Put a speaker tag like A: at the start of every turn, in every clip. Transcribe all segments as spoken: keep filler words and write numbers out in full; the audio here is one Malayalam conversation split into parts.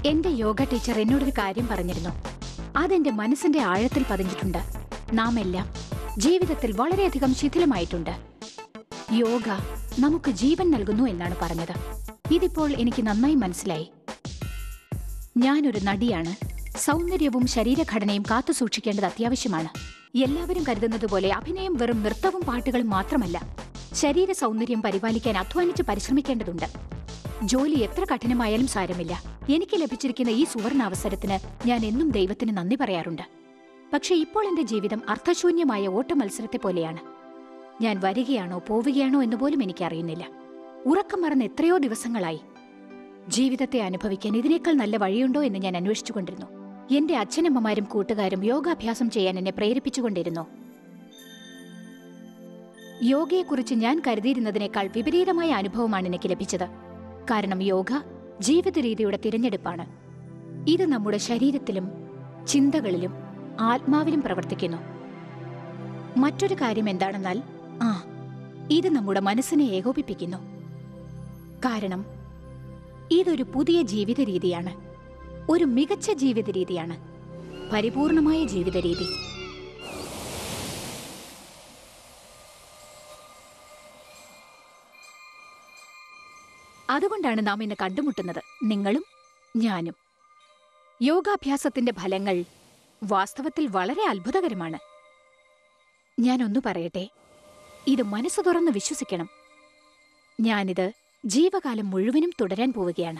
A: എന്റെ യോഗ ടീച്ചർ എന്നോടൊരു കാര്യം പറഞ്ഞിരുന്നു. അതെന്റെ മനസ്സിന്റെ ആഴത്തിൽ പതിഞ്ഞിട്ടുണ്ട്. നാം എല്ലാം ജീവിതത്തിൽ വളരെയധികം ശിഥിലമായിട്ടുണ്ട്. യോഗ നമുക്ക് ജീവൻ നൽകുന്നു എന്നാണ് പറഞ്ഞത്. ഇതിപ്പോൾ എനിക്ക് നന്നായി മനസ്സിലായി. ഞാനൊരു നടിയാണ്. സൗന്ദര്യവും ശരീരഘടനയും കാത്തു സൂക്ഷിക്കേണ്ടത് അത്യാവശ്യമാണ്. എല്ലാവരും കരുതുന്നത് പോലെ അഭിനയം വെറും നൃത്തവും പാട്ടുകളും മാത്രമല്ല. ശരീര സൗന്ദര്യം പരിപാലിക്കാൻ അധ്വാനിച്ച് പരിശ്രമിക്കേണ്ടതുണ്ട്. ജോലി എത്ര കഠിനമായാലും സാരമില്ല. എനിക്ക് ലഭിച്ചിരിക്കുന്ന ഈ സുവർണാവസരത്തിന് ഞാൻ എന്നും ദൈവത്തിന് നന്ദി പറയാറുണ്ട്. പക്ഷെ ഇപ്പോൾ എന്റെ ജീവിതം അർത്ഥശൂന്യമായ ഓട്ട മത്സരത്തെ പോലെയാണ്. ഞാൻ വരികയാണോ പോവുകയാണോ എന്ന് പോലും എനിക്കറിയുന്നില്ല. ഉറക്കം മറന്ന് എത്രയോ ദിവസങ്ങളായി. ജീവിതത്തെ അനുഭവിക്കാൻ ഇതിനേക്കാൾ നല്ല വഴിയുണ്ടോ എന്ന് ഞാൻ അന്വേഷിച്ചുകൊണ്ടിരുന്നു. എന്റെ അച്ഛനമ്മമാരും കൂട്ടുകാരും യോഗാഭ്യാസം ചെയ്യാൻ എന്നെ പ്രേരിപ്പിച്ചുകൊണ്ടിരുന്നു. യോഗയെക്കുറിച്ച് ഞാൻ കരുതിയിരുന്നതിനേക്കാൾ വിപരീതമായ അനുഭവമാണ് എനിക്ക് ലഭിച്ചത്. കാരണം യോഗ ജീവിത രീതിയുടെ തിരഞ്ഞെടുപ്പാണ്. ഇത് നമ്മുടെ ശരീരത്തിലും ചിന്തകളിലും ആത്മാവിലും പ്രവർത്തിക്കുന്നു. മറ്റൊരു കാര്യം എന്താണെന്നാൽ ആ ഇത് നമ്മുടെ മനസ്സിനെ ഏകോപിപ്പിക്കുന്നു. കാരണം ഇതൊരു പുതിയ ജീവിത രീതിയാണ്. ഒരു മികച്ച ജീവിത രീതിയാണ്. പരിപൂർണമായ ജീവിത രീതി. അതുകൊണ്ടാണ് നാം ഇന്ന് കണ്ടുമുട്ടുന്നത്, നിങ്ങളും ഞാനും. യോഗാഭ്യാസത്തിന്റെ ഫലങ്ങൾ വാസ്തവത്തിൽ വളരെ അത്ഭുതകരമാണ്. ഞാനൊന്നു പറയട്ടെ, ഇത് മനസ്സ് തുറന്ന് വിശ്വസിക്കണം. ഞാനിത് ജീവകാലം മുഴുവനും തുടരാൻ പോവുകയാണ്.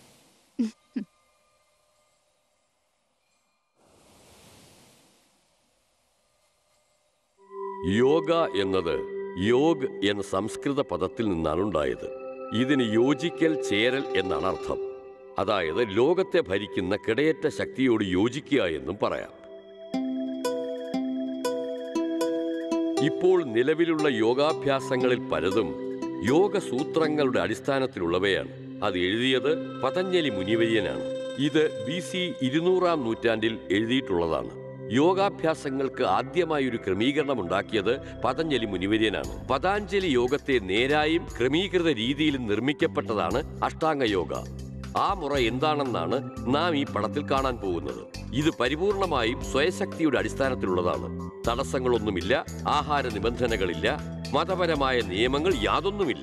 B: യോഗ എന്നത് യോഗ് എന്ന സംസ്കൃത പദത്തിൽ നിന്നാണ് ഉണ്ടായത്. ഇതിന് യോജിക്കൽ, ചേരൽ എന്നാണ് അർത്ഥം. അതായത് ലോകത്തെ ഭരിക്കുന്ന കിടയറ്റ ശക്തിയോട് യോജിക്കുക എന്നും പറയാം. ഇപ്പോൾ നിലവിലുള്ള യോഗാഭ്യാസങ്ങളിൽ പലതും യോഗസൂത്രങ്ങളുടെ അടിസ്ഥാനത്തിലുള്ളവയാണ്. അത് എഴുതിയത് പതഞ്ജലി മുനിവര്യനാണ്. ഇത് ബി സി ഇരുന്നൂറാം നൂറ്റാണ്ടിൽ എഴുതിയിട്ടുള്ളതാണ്. യോഗാഭ്യാസങ്ങൾക്ക് ആദ്യമായി ഒരു ക്രമീകരണം ഉണ്ടാക്കിയത് പതഞ്ജലി മുനിവര്യനാണ്. പതാഞ്ജലി യോഗത്തെ നേരായും ക്രമീകൃത രീതിയിലും നിർമ്മിക്കപ്പെട്ടതാണ് അഷ്ടാംഗ യോഗ. ആ മുറ എന്താണെന്നാണ് നാം ഈ പടത്തിൽ കാണാൻ പോകുന്നത്. ഇത് പരിപൂർണമായും സ്വയശക്തിയുടെ അടിസ്ഥാനത്തിലുള്ളതാണ്. തടസ്സങ്ങളൊന്നുമില്ല, ആഹാര നിബന്ധനകളില്ല, മതപരമായ നിയമങ്ങൾ യാതൊന്നുമില്ല.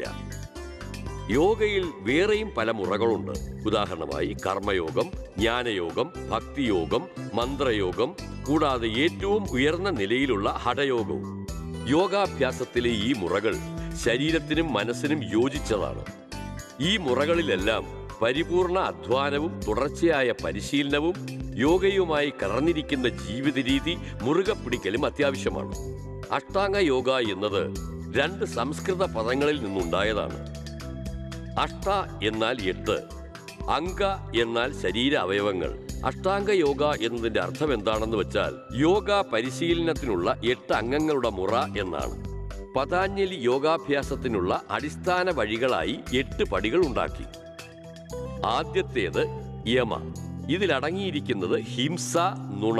B: യോഗയിൽ വേറെയും പല മുറകളുണ്ട്. ഉദാഹരണമായി കർമ്മയോഗം, ജ്ഞാനയോഗം, ഭക്തിയോഗം, മന്ത്രയോഗം, കൂടാതെ ഏറ്റവും ഉയർന്ന നിലയിലുള്ള ഹഠയോഗവും. യോഗാഭ്യാസത്തിലെ ഈ മുറകൾ ശരീരത്തിനും മനസ്സിനും യോജിച്ചതാണ്. ഈ മുറകളിലെല്ലാം പരിപൂർണ അധ്വാനവും തുടർച്ചയായ പരിശീലനവും യോഗയുമായി കലർന്നിരിക്കുന്ന ജീവിത രീതി മുറുകെ പിടിക്കലും അത്യാവശ്യമാണ്. അഷ്ടാംഗ യോഗ എന്നത് രണ്ട് സംസ്കൃത പദങ്ങളിൽ നിന്നുണ്ടായതാണ്. അഷ്ട എന്നാൽ എട്ട്, അംഗ എന്നാൽ ശരീര അവയവങ്ങൾ. അഷ്ടാംഗ യോഗ എന്നതിന്റെ അർത്ഥം എന്താണെന്ന് വെച്ചാൽ യോഗ പരിശീലനത്തിനുള്ള എട്ട് അംഗങ്ങളുടെ മുറ എന്നാണ്. പതാഞ്ജലി യോഗാഭ്യാസത്തിനുള്ള അടിസ്ഥാന വഴികളായി എട്ട് പടികൾ ഉണ്ടാക്കി. ആദ്യത്തേത് യമ. ഇതിലടങ്ങിയിരിക്കുന്നത് ഹിംസ, നുണ,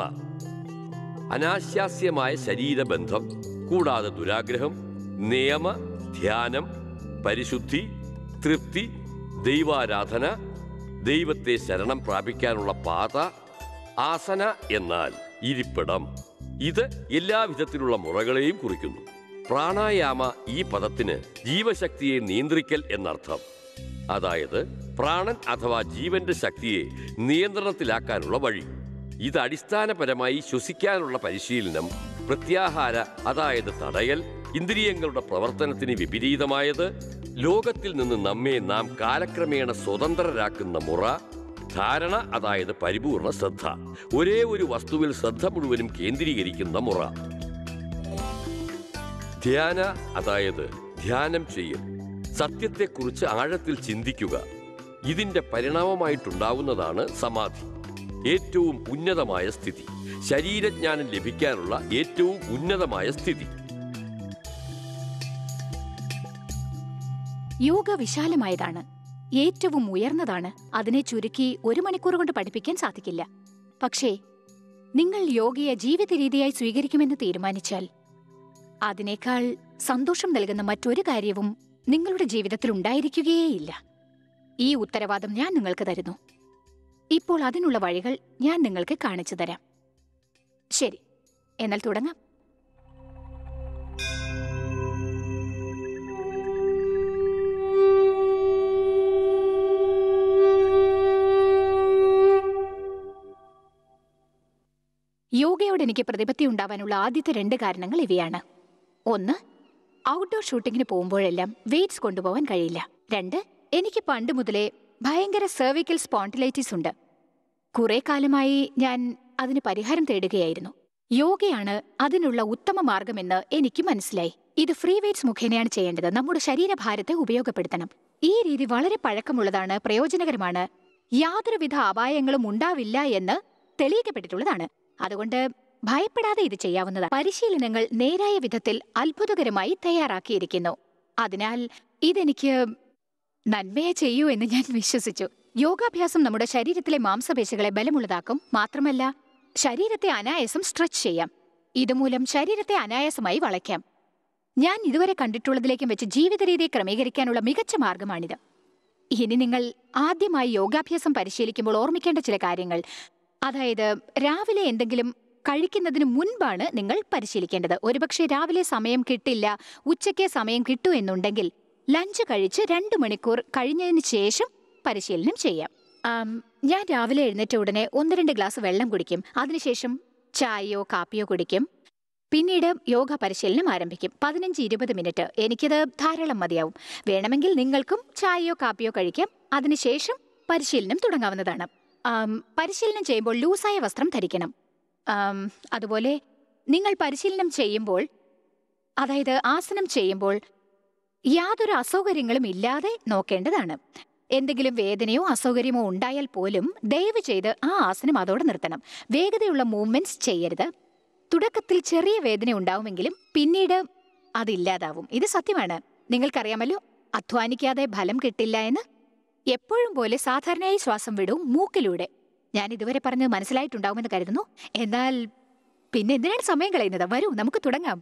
B: അനാശാസ്യമായ ശരീരബന്ധം, കൂടാതെ ദുരാഗ്രഹം, നിയമ, ധ്യാനം, പരിശുദ്ധി, തൃപ്തി, ദൈവാരാധന, ദൈവത്തെ ശരണം പ്രാപിക്കാനുള്ള പാത, ആസന എന്നാൽ ഇരിപ്പിടം. ഇത് എല്ലാവിധത്തിലുള്ള മുറകളെയും കുറിക്കുന്നു. പ്രാണായാമ ഈ പദത്തിന് ജീവശക്തിയെ നിയന്ത്രിക്കൽ എന്നർത്ഥം. അതായത് പ്രാണൻ അഥവാ ജീവന്റെ ശക്തിയെ നിയന്ത്രണത്തിലാക്കാനുള്ള വഴി. ഇത് അടിസ്ഥാനപരമായി ശ്വസിക്കാനുള്ള പരിശീലനം, പ്രത്യാഹാര അതായത് തടയൽ, ഇന്ദ്രിയങ്ങളുടെ പ്രവർത്തനത്തിന് വിപരീതമായത്, ലോകത്തിൽ നിന്ന് നമ്മെ നാം കാലക്രമേണ സ്വതന്ത്രരാക്കുന്ന മുറ, ധാരണ അതായത് പരിപൂർണ ശ്രദ്ധ, ഒരേ ഒരു വസ്തുവിൽ ശ്രദ്ധ മുഴുവനും കേന്ദ്രീകരിക്കുന്ന മുറ, ധ്യാന അതായത് ധ്യാനം ചെയ്യൽ, സത്യത്തെക്കുറിച്ച് ആഴത്തിൽ ചിന്തിക്കുക. ഇതിന്റെ പരിണാമമായിട്ടുണ്ടാവുന്നതാണ് സമാധി, ഏറ്റവും ഉന്നതമായ സ്ഥിതി, ശരീരജ്ഞാനം ലഭിക്കാനുള്ള ഏറ്റവും ഉന്നതമായ സ്ഥിതി.
A: യോഗ വിശാലമായതാണ്, ഏറ്റവും ഉയർന്നതാണ്. അതിനെ ചുരുക്കി ഒരു മണിക്കൂർ കൊണ്ട് പഠിപ്പിക്കാൻ സാധിക്കില്ല. പക്ഷേ നിങ്ങൾ യോഗയെ ജീവിത രീതിയായി സ്വീകരിക്കുമെന്ന് തീരുമാനിച്ചാൽ അതിനേക്കാൾ സന്തോഷം നൽകുന്ന മറ്റൊരു കാര്യവും നിങ്ങളുടെ ജീവിതത്തിൽ ഉണ്ടായിരിക്കുകയേയില്ല. ഈ ഉത്തരവാദം ഞാൻ നിങ്ങൾക്ക് തരുന്നു. ഇപ്പോൾ അതിനുള്ള വഴികൾ ഞാൻ നിങ്ങൾക്ക് കാണിച്ചു തരാം. ശരി, എന്നാൽ തുടങ്ങാം. യോഗയോട് എനിക്ക് പ്രതിപത്തി ഉണ്ടാവാനുള്ള ആദ്യത്തെ രണ്ട് കാരണങ്ങൾ ഇവയാണ്. ഒന്ന്, ഔട്ട്ഡോർ ഷൂട്ടിങ്ങിന് പോകുമ്പോഴെല്ലാം വെയ്റ്റ്സ് കൊണ്ടുപോകാൻ കഴിയില്ല. രണ്ട്, എനിക്ക് പണ്ട് മുതലേ ഭയങ്കര സെർവിക്കൽ സ്പോണ്ടിലൈറ്റിസ് ഉണ്ട്. കുറെ കാലമായി ഞാൻ അതിന് പരിഹാരം തേടുകയായിരുന്നു. യോഗയാണ് അതിനുള്ള ഉത്തമ മാർഗമെന്ന് എനിക്ക് മനസ്സിലായി. ഇത് ഫ്രീ വെയ്റ്റ്സ് മുഖേനയാണ് ചെയ്യേണ്ടത്. നമ്മുടെ ശരീരഭാരത്തെ ഉപയോഗപ്പെടുത്തണം. ഈ രീതി വളരെ പഴക്കമുള്ളതാണ്, പ്രയോജനകരമാണ്, യാതൊരുവിധ അപായങ്ങളും ഉണ്ടാവില്ല എന്ന് തെളിയിക്കപ്പെട്ടിട്ടുള്ളതാണ്. അതുകൊണ്ട് ഭയപ്പെടാതെ ഇത് ചെയ്യാവുന്നതാണ്. പരിശീലനങ്ങൾ നേരായ വിധത്തിൽ അത്ഭുതകരമായി തയ്യാറാക്കിയിരിക്കുന്നു. അതിനാൽ ഇതെനിക്ക് നന്മയെ ചെയ്യൂ എന്ന് ഞാൻ വിശ്വസിച്ചു. യോഗാഭ്യാസം നമ്മുടെ ശരീരത്തിലെ മാംസപേശികളെ ബലമുള്ളതാക്കും. മാത്രമല്ല, ശരീരത്തെ അനായാസം സ്ട്രെച്ച് ചെയ്യാം. ഇതുമൂലം ശരീരത്തെ അനായാസമായി വളയ്ക്കാം. ഞാൻ ഇതുവരെ കണ്ടിട്ടുള്ളതിലേക്കും വെച്ച് ജീവിത രീതി ക്രമീകരിക്കാനുള്ള മികച്ച മാർഗമാണിത്. ഇനി നിങ്ങൾ ആദ്യമായി യോഗാഭ്യാസം പരിശീലിക്കുമ്പോൾ ഓർമ്മിക്കേണ്ട ചില കാര്യങ്ങൾ, അതായത് രാവിലെ എന്തെങ്കിലും കഴിക്കുന്നതിന് മുൻപാണ് നിങ്ങൾ പരിശീലിക്കേണ്ടത്. ഒരുപക്ഷെ രാവിലെ സമയം കിട്ടില്ല, ഉച്ചയ്ക്ക് സമയം കിട്ടൂ എന്നുണ്ടെങ്കിൽ ലഞ്ച് കഴിച്ച് രണ്ട് മണിക്കൂർ കഴിഞ്ഞതിന് ശേഷം പരിശീലനം ചെയ്യാം. ഞാൻ രാവിലെ എഴുന്നേറ്റ ഉടനെ ഒന്ന് രണ്ട് ഗ്ലാസ് വെള്ളം കുടിക്കും. അതിനുശേഷം ചായയോ കാപ്പിയോ കുടിക്കും. പിന്നീട് യോഗ പരിശീലനം ആരംഭിക്കും. പതിനഞ്ച് ഇരുപത് മിനിറ്റ്. എനിക്കത് ധാരാളം മതിയാവും. വേണമെങ്കിൽ നിങ്ങൾക്കും ചായയോ കാപ്പിയോ കഴിക്കാം. അതിനുശേഷം പരിശീലനം തുടങ്ങാവുന്നതാണ്. പരിശീലനം ചെയ്യുമ്പോൾ ലൂസായ വസ്ത്രം ധരിക്കണം. അതുപോലെ നിങ്ങൾ പരിശീലനം ചെയ്യുമ്പോൾ, അതായത് ആസനം ചെയ്യുമ്പോൾ, യാതൊരു അസൗകര്യങ്ങളും ഇല്ലാതെ നോക്കേണ്ടതാണ്. എന്തെങ്കിലും വേദനയോ അസൗകര്യമോ ഉണ്ടായാൽ പോലും ദയവ് ചെയ്ത് ആ ആസനം അതോടെ നിർത്തണം. വേഗതയുള്ള മൂവ്മെന്റ്സ് ചെയ്യരുത്. തുടക്കത്തിൽ ചെറിയ വേദന ഉണ്ടാവുമെങ്കിലും പിന്നീട് അതില്ലാതാവും. ഇത് സത്യമാണ്. നിങ്ങൾക്കറിയാമല്ലോ, അധ്വാനിക്കാതെ ഫലം കിട്ടില്ല എന്ന്. എപ്പോഴും പോലെ സാധാരണയായി ശ്വാസം വിടൂ, മൂക്കിലൂടെ. ഞാൻ ഇതുവരെ പറഞ്ഞത് മനസ്സിലായിട്ടുണ്ടാവുമെന്ന് കരുതുന്നു. എന്നാൽ പിന്നെ എന്തിനാണ് സമയം കളയുന്നത്? വരൂ, നമുക്ക് തുടങ്ങാം.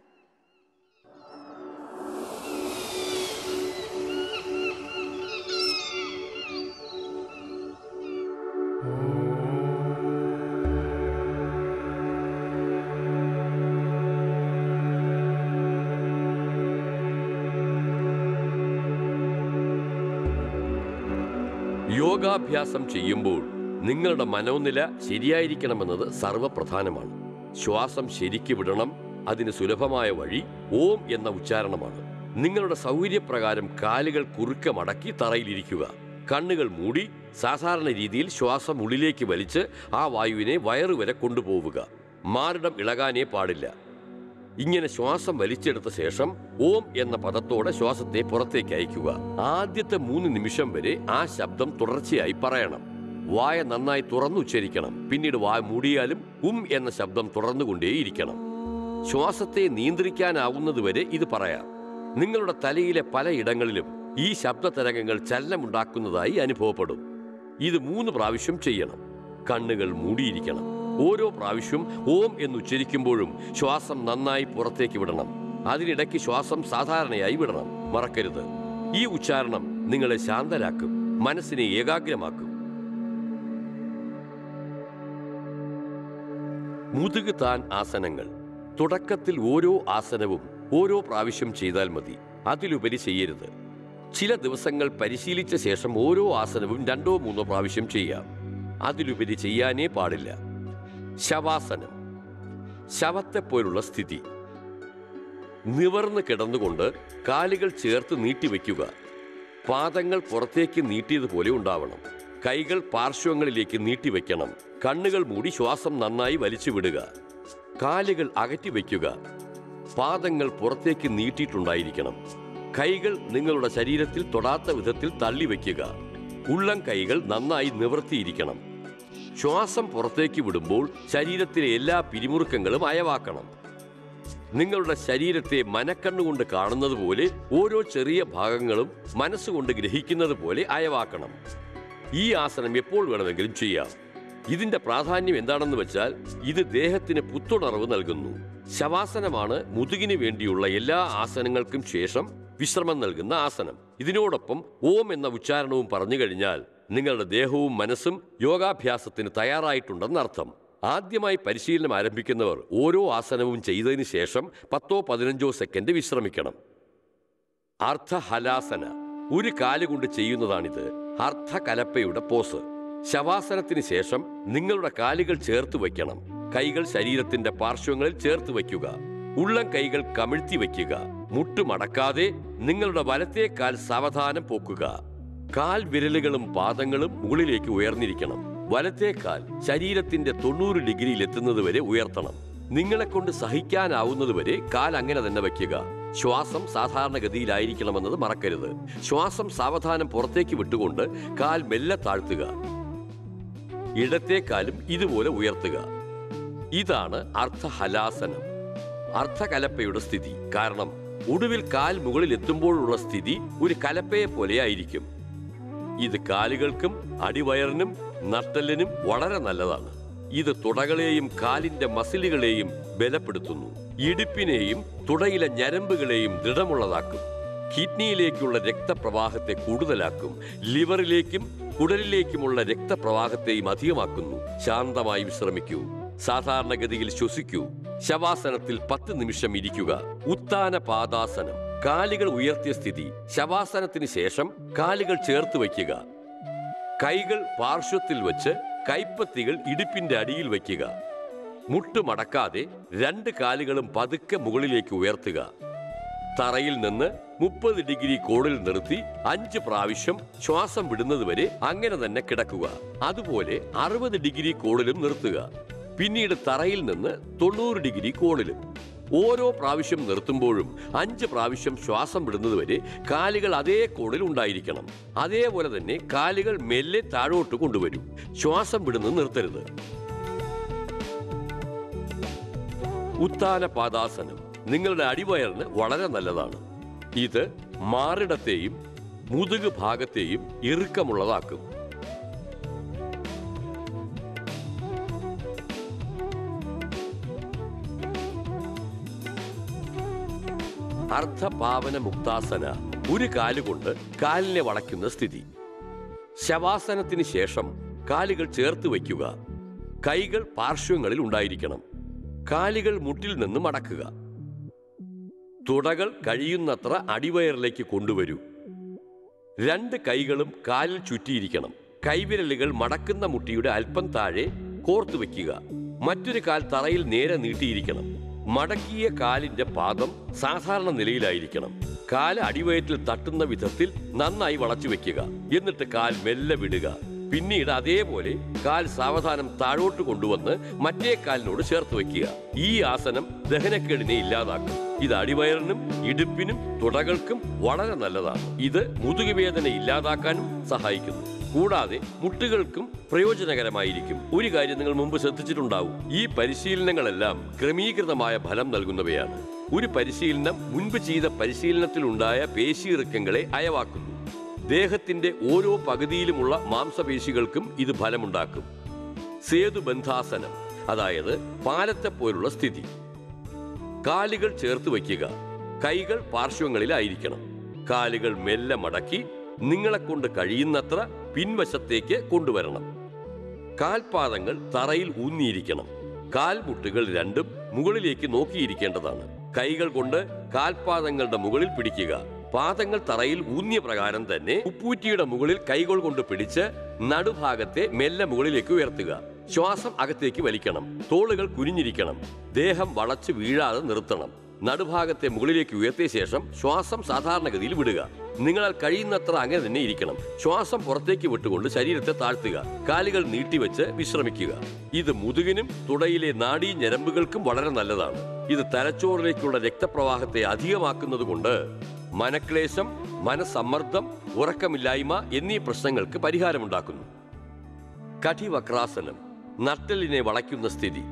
B: യോഗാഭ്യാസം ചെയ്യുമ്പോൾ നിങ്ങളുടെ മനോനില ശരിയായിരിക്കണമെന്നത് സർവ്വപ്രധാനമാണ്. ശ്വാസം ശരിക്ക് വിടണം. അതിന് സുലഭമായ വഴി ഓം എന്ന ഉച്ചാരണമാണ്. നിങ്ങളുടെ സൗകര്യപ്രകാരം കാലുകൾ കുറുക്കെ മടക്കി തറയിലിരിക്കുക. കണ്ണുകൾ മൂടി സാധാരണ രീതിയിൽ ശ്വാസം ഉള്ളിലേക്ക് വലിച്ച് ആ വായുവിനെ വയറുവരെ കൊണ്ടുപോവുക. മാറിടം ഇളകാനേ പാടില്ല. ഇങ്ങനെ ശ്വാസം വലിച്ചെടുത്ത ശേഷം ഓം എന്ന പദത്തോടെ ശ്വാസത്തെ പുറത്തേക്ക് അയക്കുക. ആദ്യത്തെ മൂന്ന് നിമിഷം വരെ ആ ശബ്ദം തുടർച്ചയായി പറയണം. വായ നന്നായി തുറന്നുച്ചരിക്കണം. പിന്നീട് വായ മൂടിയാലും ഉം എന്ന ശബ്ദം തുറന്നുകൊണ്ടേയിരിക്കണം. ശ്വാസത്തെ നിയന്ത്രിക്കാനാവുന്നതുവരെ ഇത് പറയാം. നിങ്ങളുടെ തലയിലെ പലയിടങ്ങളിലും ഈ ശബ്ദ തരംഗങ്ങൾ ചലനമുണ്ടാക്കുന്നതായി അനുഭവപ്പെടും. ഇത് മൂന്ന് പ്രാവശ്യം ചെയ്യണം. കണ്ണുകൾ മൂടിയിരിക്കണം. ഓരോ പ്രാവശ്യം ഓം എന്നുച്ചരിക്കുമ്പോഴും ശ്വാസം നന്നായി പുറത്തേക്ക് വിടണം. അതിനിടയ്ക്ക് ശ്വാസം സാധാരണയായി വിടണം. മറക്കരുത്. ഈ ഉച്ചാരണം നിങ്ങളെ ശാന്തരാക്കും, മനസ്സിനെ ഏകാഗ്രമാക്കും. മുതുക് താൻ ആസനങ്ങൾ. തുടക്കത്തിൽ ഓരോ ആസനവും ഓരോ പ്രാവശ്യം ചെയ്താൽ മതി. അതിലുപരി ചെയ്യരുത്. ചില ദിവസങ്ങൾ പരിശീലിച്ച ശേഷം ഓരോ ആസനവും രണ്ടോ മൂന്നോ പ്രാവശ്യം ചെയ്യാം. അതിലുപരി ചെയ്യാനേ പാടില്ല. ശവാസനം. ശവത്തെപ്പോലുള്ള സ്ഥിതി. നിവർന്ന് കിടന്നുകൊണ്ട് കാലുകൾ ചേർത്ത് നീട്ടിവെക്കുക. പാദങ്ങൾ പുറത്തേക്ക് നീട്ടിയതുപോലെ ഉണ്ടാവണം. കൈകൾ പാർശ്വങ്ങളിലേക്ക് നീട്ടിവെക്കണം. കണ്ണുകൾ മൂടി ശ്വാസം നന്നായി വലിച്ചു വിടുക. കാലുകൾ അകറ്റി വയ്ക്കുക. പാദങ്ങൾ പുറത്തേക്ക് നീട്ടിയിട്ടുണ്ടായിരിക്കണം. കൈകൾ നിങ്ങളുടെ ശരീരത്തിൽ തൊടാത്ത വിധത്തിൽ തള്ളിവെക്കുക. ഉള്ളം കൈകൾ നന്നായി നിവർത്തിയിരിക്കണം. ശ്വാസം പുറത്തേക്ക് വിടുമ്പോൾ ശരീരത്തിലെ എല്ലാ പിരിമുറുക്കങ്ങളും അയവാക്കണം. നിങ്ങളുടെ ശരീരത്തെ മനക്കണ്ണുകൊണ്ട് കാണുന്നത് പോലെ ഓരോ ചെറിയ ഭാഗങ്ങളും മനസ്സുകൊണ്ട് ഗ്രഹിക്കുന്നത് പോലെ അയവാക്കണം. ഈ ആസനം എപ്പോൾ വേണമെങ്കിലും ചെയ്യാം. ഇതിന്റെ പ്രാധാന്യം എന്താണെന്ന് വെച്ചാൽ ഇത് ദേഹത്തിന് പുത്തുണർവ് നൽകുന്നു. ശവാസനമാണ് മുതുകിന് വേണ്ടിയുള്ള എല്ലാ ആസനങ്ങൾക്കും ശേഷം വിശ്രമം നൽകുന്ന ആസനം. ഇതിനോടൊപ്പം ഓം എന്ന ഉച്ചാരണവും പറഞ്ഞു കഴിഞ്ഞാൽ നിങ്ങളുടെ ദേഹവും മനസ്സും യോഗാഭ്യാസത്തിന് തയ്യാറായിട്ടുണ്ടെന്നർത്ഥം. ആദ്യമായി പരിശീലനം ആരംഭിക്കുന്നവർ ഓരോ ആസനവും ചെയ്തതിന് ശേഷം പത്തോ പതിനഞ്ചോ സെക്കൻഡ് വിശ്രമിക്കണം. അർദ്ധഹലാസന, ഒരു കാലുകൊണ്ട് ചെയ്യുന്നതാണിത്. അർദ്ധകലപ്പയുടെ പോസ്. ശവാസനത്തിന് ശേഷം നിങ്ങളുടെ കാലുകൾ ചേർത്ത് വയ്ക്കണം. കൈകൾ ശരീരത്തിന്റെ പാർശ്വങ്ങളിൽ ചേർത്ത് വയ്ക്കുക. ഉള്ളം കൈകൾ കമിഴ്ത്തി വയ്ക്കുക. മുട്ടുമടക്കാതെ നിങ്ങളുടെ വലത്തെ കാൽ സാവധാനം പോക്കുക. കാൽ വിരലുകളും പാദങ്ങളും മുകളിലേക്ക് ഉയർന്നിരിക്കണം. വലത്തെ കാൽ ശരീരത്തിന്റെ തൊണ്ണൂറ് ഡിഗ്രിയിൽ എത്തുന്നത് വരെ ഉയർത്തണം. നിങ്ങളെ കൊണ്ട് സഹിക്കാനാവുന്നതുവരെ കാൽ അങ്ങനെ തന്നെ വയ്ക്കുക. ശ്വാസം സാധാരണഗതിയിലായിരിക്കണമെന്നത് മറക്കരുത്. ശ്വാസം സാവധാനം പുറത്തേക്ക് വിട്ടുകൊണ്ട് കാൽ മെല്ലെ താഴ്ത്തുക. ഇടത്തെ കാലും ഇതുപോലെ ഉയർത്തുക. ഇതാണ് അർദ്ധഹലാസനം, അർദ്ധകലപ്പയുടെ സ്ഥിതി. കാരണം ഒടുവിൽ കാൽ മുകളിൽ എത്തുമ്പോഴുള്ള സ്ഥിതി ഒരു കലപ്പയെ പോലെ ആയിരിക്കും. ഇത് കാലുകൾക്കും അടിവയറിനും നട്ടെല്ലിനും വളരെ നല്ലതാണ്. ഇത് തുടകളെയും കാലിന്റെ മസിലുകളെയും ബലപ്പെടുത്തുന്നു. ഇടുപ്പിനെയും തുടയിലെ ഞരമ്പുകളെയും ദൃഢമുള്ളതാക്കും. കിഡ്നിയിലേക്കുള്ള രക്തപ്രവാഹത്തെ കൂടുതലാക്കും. ലിവറിലേക്കും കുടലിലേക്കുമുള്ള രക്തപ്രവാഹത്തെയും അധികമാക്കുന്നു. ശാന്തമായി വിശ്രമിക്കൂ. സാധാരണഗതിയിൽ ശ്വസിക്കൂ. ശവാസനത്തിൽ പത്ത് നിമിഷം ഇരിക്കുക. ഉത്താന പാദാസനം, കാലുകൾ ഉയർത്തിയ സ്ഥിതി. ശവാസനത്തിന് ശേഷം കാലുകൾ ചേർത്ത് വയ്ക്കുക. കൈകൾ പാർശ്വത്തിൽ വെച്ച് കൈപ്പത്തികൾ ഇടുപ്പിന്റെ അടിയിൽ വയ്ക്കുക. മുട്ടുമടക്കാതെ രണ്ട് കാലുകളും പതുക്കെ മുകളിലേക്ക് ഉയർത്തുക. തറയിൽ നിന്ന് മുപ്പത് ഡിഗ്രി കോണിൽ നിർത്തി അഞ്ച് പ്രാവശ്യം ശ്വാസം വിടുന്നതുവരെ അങ്ങനെ തന്നെ കിടക്കുക. അതുപോലെ അറുപത് ഡിഗ്രി കോണിലും നിർത്തുക. പിന്നീട് തറയിൽ നിന്ന് തൊണ്ണൂറ് ഡിഗ്രി കോണിലും. ഓരോ പ്രാവശ്യം നിർത്തുമ്പോഴും അഞ്ച് പ്രാവശ്യം ശ്വാസം വിടുന്നതുവരെ കാലുകൾ അതേ കോണിൽ ഉണ്ടായിരിക്കണം. അതേപോലെ തന്നെ കാലുകൾ മെല്ലെ താഴോട്ട് കൊണ്ടുവരും. ശ്വാസം വിടുന്നത് നിർത്തരുത്. ഉത്താന പാദാസനം നിങ്ങളുടെ അടിവയറിന് വളരെ നല്ലതാണ്. ഇത് മാറിടത്തെയും മുതുക് ഭാഗത്തെയും ഇറുക്കമുള്ളതാക്കും. അർദ്ധപാവന മുക്താസന, ഒരു കാലുകൊണ്ട് കാലിനെ വളയ്ക്കുന്ന സ്ഥിതി. ശവാസനത്തിന് ശേഷം കാലുകൾ ചേർത്ത് വയ്ക്കുക. കൈകൾ പാർശ്വങ്ങളിൽ ഉണ്ടായിരിക്കണം. കാലുകൾ മുട്ടിൽ നിന്ന് മടക്കുക. തുടകൾ കഴിയുന്നത്ര അടിവയറിലേക്ക് കൊണ്ടുവരൂ. രണ്ട് കൈകളും കാലിൽ ചുറ്റിയിരിക്കണം. കൈവിരലുകൾ മടക്കുന്ന മുട്ടിയുടെ അല്പം താഴെ കോർത്തു വയ്ക്കുക. മറ്റൊരു കാൽ തറയിൽ നേരെ നീട്ടിയിരിക്കണം. മടക്കിയ കാലിന്റെ പാദം സാധാരണ നിലയിലായിരിക്കണം. കാല് അടിവയറ്റിൽ തട്ടുന്ന വിധത്തിൽ നന്നായി വളച്ചു വെക്കുക. എന്നിട്ട് കാൽ മെല്ലെ വിടുക. പിന്നീട് അതേപോലെ കാൽ സാവധാനം താഴോട്ട് കൊണ്ടുവന്ന് മറ്റേ കാലിനോട് ചേർത്ത് വയ്ക്കുക. ഈ ആസനം ദഹനക്കേടിനെ ഇല്ലാതാക്കും. ഇത് അടിവയറിനും ഇടുപ്പിനും തുടകൾക്കും വളരെ നല്ലതാണ്. ഇത് മുതുകുവേദന ഇല്ലാതാക്കാനും സഹായിക്കുന്നു. കൂടാതെ മുട്ടുകൾക്കും പ്രയോജനകരമായിരിക്കും. ഒരു കാര്യം നിങ്ങൾ മുമ്പ് ശ്രദ്ധിച്ചിട്ടുണ്ടാവും, ഈ പരിശീലനങ്ങളെല്ലാം ക്രമീകൃതമായ ഫലം നൽകുന്നവയാണ്. ഒരു പരിശീലനം മുൻപ് ചെയ്ത പരിശീലനത്തിലുണ്ടായ പേശീറുക്കങ്ങളെ അയവാക്കുന്നു. ദേഹത്തിന്റെ ഓരോ പകുതിയിലുമുള്ള മാംസപേശികൾക്കും ഇത് ഫലമുണ്ടാക്കും. സേതുബന്ധാസനം, അതായത് പാലത്തെ പോലുള്ള സ്ഥിതി. കാലുകൾ ചേർത്ത് വയ്ക്കുക. കൈകൾ പാർശ്വങ്ങളിലായിരിക്കണം. കാലുകൾ മെല്ലെ മടക്കി നിങ്ങളെ കൊണ്ട് കഴിയുന്നത്ര പിൻവശത്തേക്ക് കൊണ്ടുവരണം. കാൽപാദങ്ങൾ തറയിൽ ഊന്നിയിരിക്കണം. കാൽമുട്ടുകൾ രണ്ടും മുകളിലേക്ക് നോക്കിയിരിക്കേണ്ടതാണ്. കൈകൾ കൊണ്ട് കാൽപാദങ്ങളുടെ മുകളിൽ പിടിക്കുക. പാദങ്ങൾ തറയിൽ ഊന്നിയ പ്രകാരം തന്നെ ഉപ്പൂറ്റിയുടെ മുകളിൽ കൈകൾ കൊണ്ട് പിടിച്ച് നടുഭാഗത്തെ മെല്ലെ മുകളിലേക്ക് ഉയർത്തുക. ശ്വാസം അകത്തേക്ക് വലിക്കണം. തോളുകൾ കുനിഞ്ഞിരിക്കണം. ദേഹം വളച്ച് വീഴാതെ നിർത്തണം. നടുഭാഗത്തെ മുകളിലേക്ക് ഉയർത്തിയ ശേഷം ശ്വാസം സാധാരണഗതിയിൽ വിടുക. നിങ്ങളാൽ കഴിയുന്നത്ര അങ്ങനെ തന്നെ ഇരിക്കണം. ശ്വാസം പുറത്തേക്ക് വിട്ടുകൊണ്ട് ശരീരത്തെ താഴ്ത്തുക. കാലുകൾ നീട്ടിവെച്ച് വിശ്രമിക്കുക. ഇത് മുതുകിനും തുടയിലെ നാഡീ ഞരമ്പുകൾക്കും വളരെ നല്ലതാണ്. ഇത് തലച്ചോറിലേക്കുള്ള രക്തപ്രവാഹത്തെ അധികമാക്കുന്നത് കൊണ്ട് മനക്ലേശം, മനസ്സമ്മർദ്ദം, ഉറക്കമില്ലായ്മ എന്നീ പ്രശ്നങ്ങൾക്ക് പരിഹാരമുണ്ടാക്കുന്നു. കഠിവക്രാസനം, നട്ടെല്ലിനെ വളയ്ക്കുന്ന സ്ഥിതി.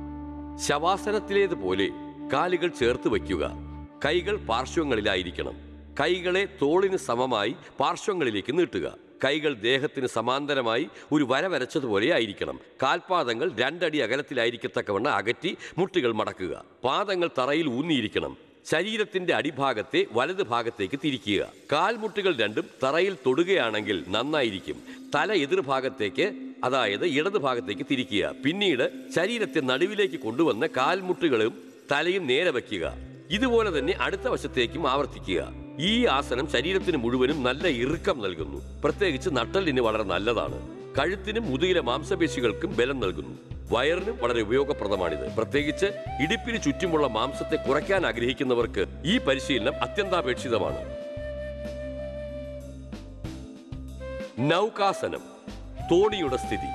B: ശവാസനത്തിലേതുപോലെ കാലുകൾ ചേർത്ത് വയ്ക്കുക. കൈകൾ പാർശ്വങ്ങളിലായിരിക്കണം. കൈകളെ തോളിന് സമമായി പാർശ്വങ്ങളിലേക്ക് നീട്ടുക. കൈകൾ ദേഹത്തിന് സമാന്തരമായി ഒരു വര വരച്ചതുപോലെ ആയിരിക്കണം. കാൽപാദങ്ങൾ രണ്ടടി അകലത്തിലായിരിക്കത്തക്കവണ്ണം അകറ്റി മുട്ടുകൾ മടക്കുക. പാദങ്ങൾ തറയിൽ ഊന്നിയിരിക്കണം. ശരീരത്തിന്റെ അടിഭാഗത്തെ വലത് ഭാഗത്തേക്ക് തിരിക്കുക. കാൽമുട്ടുകൾ രണ്ടും തറയിൽ തൊടുകയാണെങ്കിൽ നന്നായിരിക്കും. തല എതിർഭാഗത്തേക്ക്, അതായത് ഇടത് ഭാഗത്തേക്ക് തിരിക്കുക. പിന്നീട് ശരീരത്തെ നടുവിലേക്ക് കൊണ്ടുവന്ന് കാൽമുട്ടുകളും തലയും നേരെ വയ്ക്കുക. ഇതുപോലെ തന്നെ അടുത്ത വശത്തേക്കും ആവർത്തിക്കുക. ഈ ആസനം ശരീരത്തിന് മുഴുവനും നല്ല ഇറുക്കം നൽകുന്നു. പ്രത്യേകിച്ച് നട്ടെല്ലിന് വളരെ നല്ലതാണ്. കഴുത്തിനും മുതുകിലെ മാംസപേശികൾക്കും ബലം നൽകുന്നു. വയറിനും വളരെ ഉപയോഗപ്രദമാണിത്. പ്രത്യേകിച്ച് ഇടുപ്പിന് ചുറ്റുമുള്ള മാംസത്തെ കുറയ്ക്കാൻ ആഗ്രഹിക്കുന്നവർക്ക് ഈ പരിശീലനം അത്യന്താപേക്ഷിതമാണ്. നൗകാസനം, തോണിയുടെ സ്ഥിതി.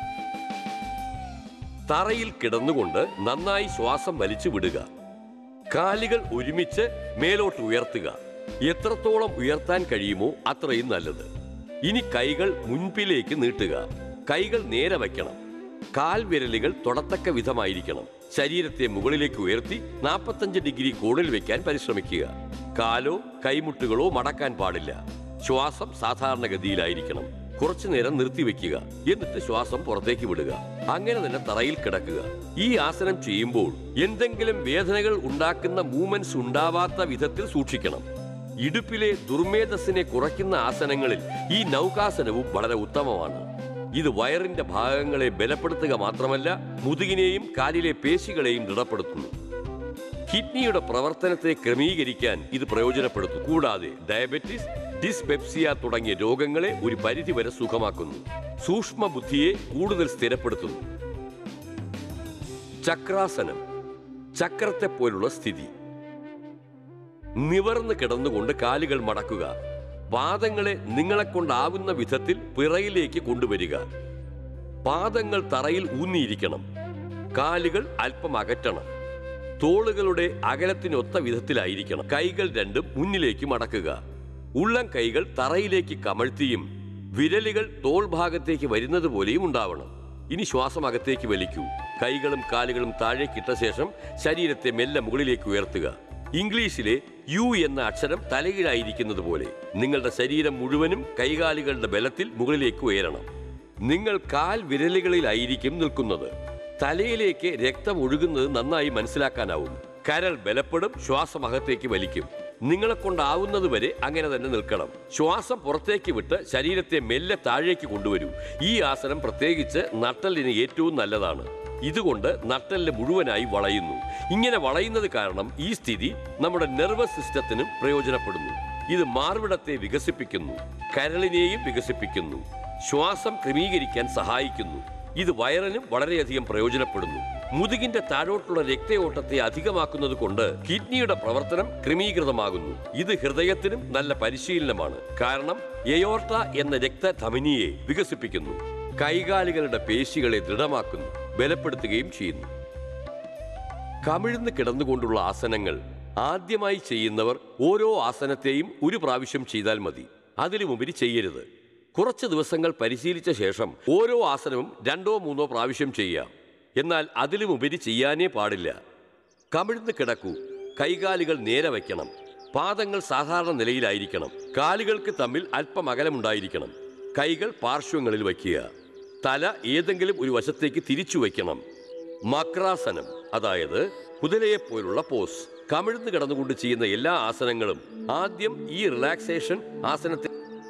B: തറയിൽ കിടന്നുകൊണ്ട് നന്നായി ശ്വാസം വലിച്ചു വിടുക. കാലുകൾ ഒരുമിച്ച് മേലോട്ട് ഉയർത്തുക. എത്രത്തോളം ഉയർത്താൻ കഴിയുമോ അത്രയും നല്ലത്. ഇനി കൈകൾ മുൻപിലേക്ക് നീട്ടുക. കൈകൾ നേരെ വയ്ക്കണം. കാൽവിരലുകൾ തൊടത്തക്ക വിധമായിരിക്കണം. ശരീരത്തെ മുകളിലേക്ക് ഉയർത്തി നാൽപ്പത്തഞ്ച് ഡിഗ്രി കോണിൽ വെക്കാൻ പരിശ്രമിക്കുക. കാലോ കൈമുട്ടുകളോ മടക്കാൻ പാടില്ല. ശ്വാസം സാധാരണഗതിയിലായിരിക്കണം. കുറച്ചു നേരം നിർത്തിവെക്കുക. എന്നിട്ട് ശ്വാസം പുറത്തേക്ക് വിടുക. അങ്ങനെ തന്നെ തറയിൽ കിടക്കുക. ഈ ആസനം ചെയ്യുമ്പോൾ എന്തെങ്കിലും വേദനകൾ ഉണ്ടാക്കുന്ന മൂവ്മെന്റ്സ് ഉണ്ടാവാത്ത വിധത്തിൽ സൂക്ഷിക്കണം. ഇടുപ്പിലെ ദുർമേധസ്സിനെ കുറയ്ക്കുന്ന ആസനങ്ങളിൽ ഈ നൗകാസനവും വളരെ ഉത്തമമാണ്. ഇത് വയറിന്റെ ഭാഗങ്ങളെ ബലപ്പെടുത്തുക മാത്രമല്ല, മുതുകിനെയും കാലിലെ പേശികളെയും ദൃഢപ്പെടുത്തുന്നു. കിഡ്നിയുടെ പ്രവർത്തനത്തെ ക്രമീകരിക്കാൻ ഇത് പ്രയോജനപ്പെടുത്തുന്നു. കൂടാതെ ഡയബറ്റിസ്, ഡിസ്പെപ്സിയ തുടങ്ങിയ രോഗങ്ങളെ ഒരു പരിധിവരെ സുഖമാക്കുന്നു. സൂക്ഷ്മ ബുദ്ധിയെ കൂടുതൽ സ്ഥിരപ്പെടുത്തുന്നു. ചക്രാസനം, ചക്രത്തെ പോലുള്ള സ്ഥിതി. നിവർന്ന് കിടന്നുകൊണ്ട് കാലുകൾ മടക്കുക. പാദങ്ങളെ നിങ്ങളെ കൊണ്ടാവുന്ന വിധത്തിൽ പിറയിലേക്ക് കൊണ്ടുവരിക. പാദങ്ങൾ തറയിൽ ഊന്നിയിരിക്കണം. കാലുകൾ അല്പം അകറ്റണം. തോളുകളുടെ അകലത്തിനൊത്ത വിധത്തിലായിരിക്കണം. കൈകൾ രണ്ടും മുന്നിലേക്ക് മടക്കുക. ഉള്ളം കൈകൾ തറയിലേക്ക് കമഴ്ത്തിയും വിരലുകൾ തോൾ ഭാഗത്തേക്ക് വരുന്നത് പോലെയും ഉണ്ടാവണം. ഇനി ശ്വാസം അകത്തേക്ക് വലിക്കൂ. കൈകളും കാലുകളും താഴേക്കിട്ട ശേഷം ശരീരത്തെ മെല്ലെ മുകളിലേക്ക് ഉയർത്തുക. ഇംഗ്ലീഷിലെ യു എന്ന അക്ഷരം തലകീഴായിരിക്കുന്നത് പോലെ നിങ്ങളുടെ ശരീരം മുഴുവനും കൈകാലുകളുടെ ബലത്തിൽ മുകളിലേക്ക് ഉയരണം. നിങ്ങൾ കാൽ വിരലുകളിലായിരിക്കും നിൽക്കുന്നത്. തലയിലേക്ക് രക്തം ഒഴുകുന്നത് നന്നായി മനസ്സിലാക്കാനാവും. കരൾ ബലപ്പെടും. ശ്വാസം അകത്തേക്ക് വലിക്കും. നിങ്ങളെ കൊണ്ടാവുന്നത് വരെ അങ്ങനെ തന്നെ നിൽക്കണം. ശ്വാസം പുറത്തേക്ക് വിട്ട് ശരീരത്തെ മെല്ലെ താഴേക്ക് കൊണ്ടുവരൂ. ഈ ആസനം പ്രത്യേകിച്ച് നട്ടെല്ലിന് ഏറ്റവും നല്ലതാണ്. ഇതുകൊണ്ട് നട്ടെല്ല് മുഴുവനായി വളയുന്നു. ഇങ്ങനെ വളയുന്നത് കാരണം ഈ സ്ഥിതി നമ്മുടെ നെർവസ് സിസ്റ്റത്തിനും പ്രയോജനപ്പെടുന്നു. ഇത് മാർവിടത്തെ വികസിപ്പിക്കുന്നു. കരളിനെയും വികസിപ്പിക്കുന്നു. ശ്വാസം ക്രമീകരിക്കാൻ സഹായിക്കുന്നു. ഇത് വയറിനും വളരെയധികം പ്രയോജനപ്പെടുന്നു. മുതുകിന്റെ താഴോട്ടുള്ള രക്തയോട്ടത്തെ അധികമാക്കുന്നത് കൊണ്ട് കിഡ്നിയുടെ പ്രവർത്തനം ക്രമീകൃതമാകുന്നു. ഇത് ഹൃദയത്തിനും നല്ല പരിശീലനമാണ്. കാരണം എയോർട്ട എന്ന രക്തധമനിയെ വികസിപ്പിക്കുന്നു. കൈകാലുകളുടെ പേശികളെ ദൃഢമാക്കുന്നു, ബലപ്പെടുത്തുകയും ചെയ്യുന്നു. കമിഴ്ന്ന് കിടന്നുകൊണ്ടുള്ള ആസനങ്ങൾ ആദ്യമായി ചെയ്യുന്നവർ ഓരോ ആസനത്തെയും ഒരു പ്രാവശ്യം ചെയ്താൽ മതി. അതിനുമുപരി ചെയ്യരുത്. കുറച്ച് ദിവസങ്ങൾ പരിശീലിച്ച ശേഷം ഓരോ ആസനവും രണ്ടോ മൂന്നോ പ്രാവശ്യം ചെയ്യാം. എന്നാൽ അതിലുമുപരി ചെയ്യാനേ പാടില്ല. കമിഴ്ന്ന് കിടക്കൂ. കൈകാലുകൾ നേരെ വയ്ക്കണം. പാദങ്ങൾ സാധാരണ നിലയിലായിരിക്കണം. കാലുകൾക്ക് തമ്മിൽ അല്പം അകലമുണ്ടായിരിക്കണം. കൈകൾ പാർശ്വങ്ങളിൽ വയ്ക്കുക. തല ഏതെങ്കിലും ഒരു വശത്തേക്ക് തിരിച്ചു വയ്ക്കണം. മക്രാസനം, അതായത് കുതിരയെപ്പോലുള്ള പോസ്. കമിഴ്ന്ന് കിടന്നുകൊണ്ട് ചെയ്യുന്ന എല്ലാ ആസനങ്ങളും ആദ്യം ഈ റിലാക്സേഷൻ ആസനത്തെ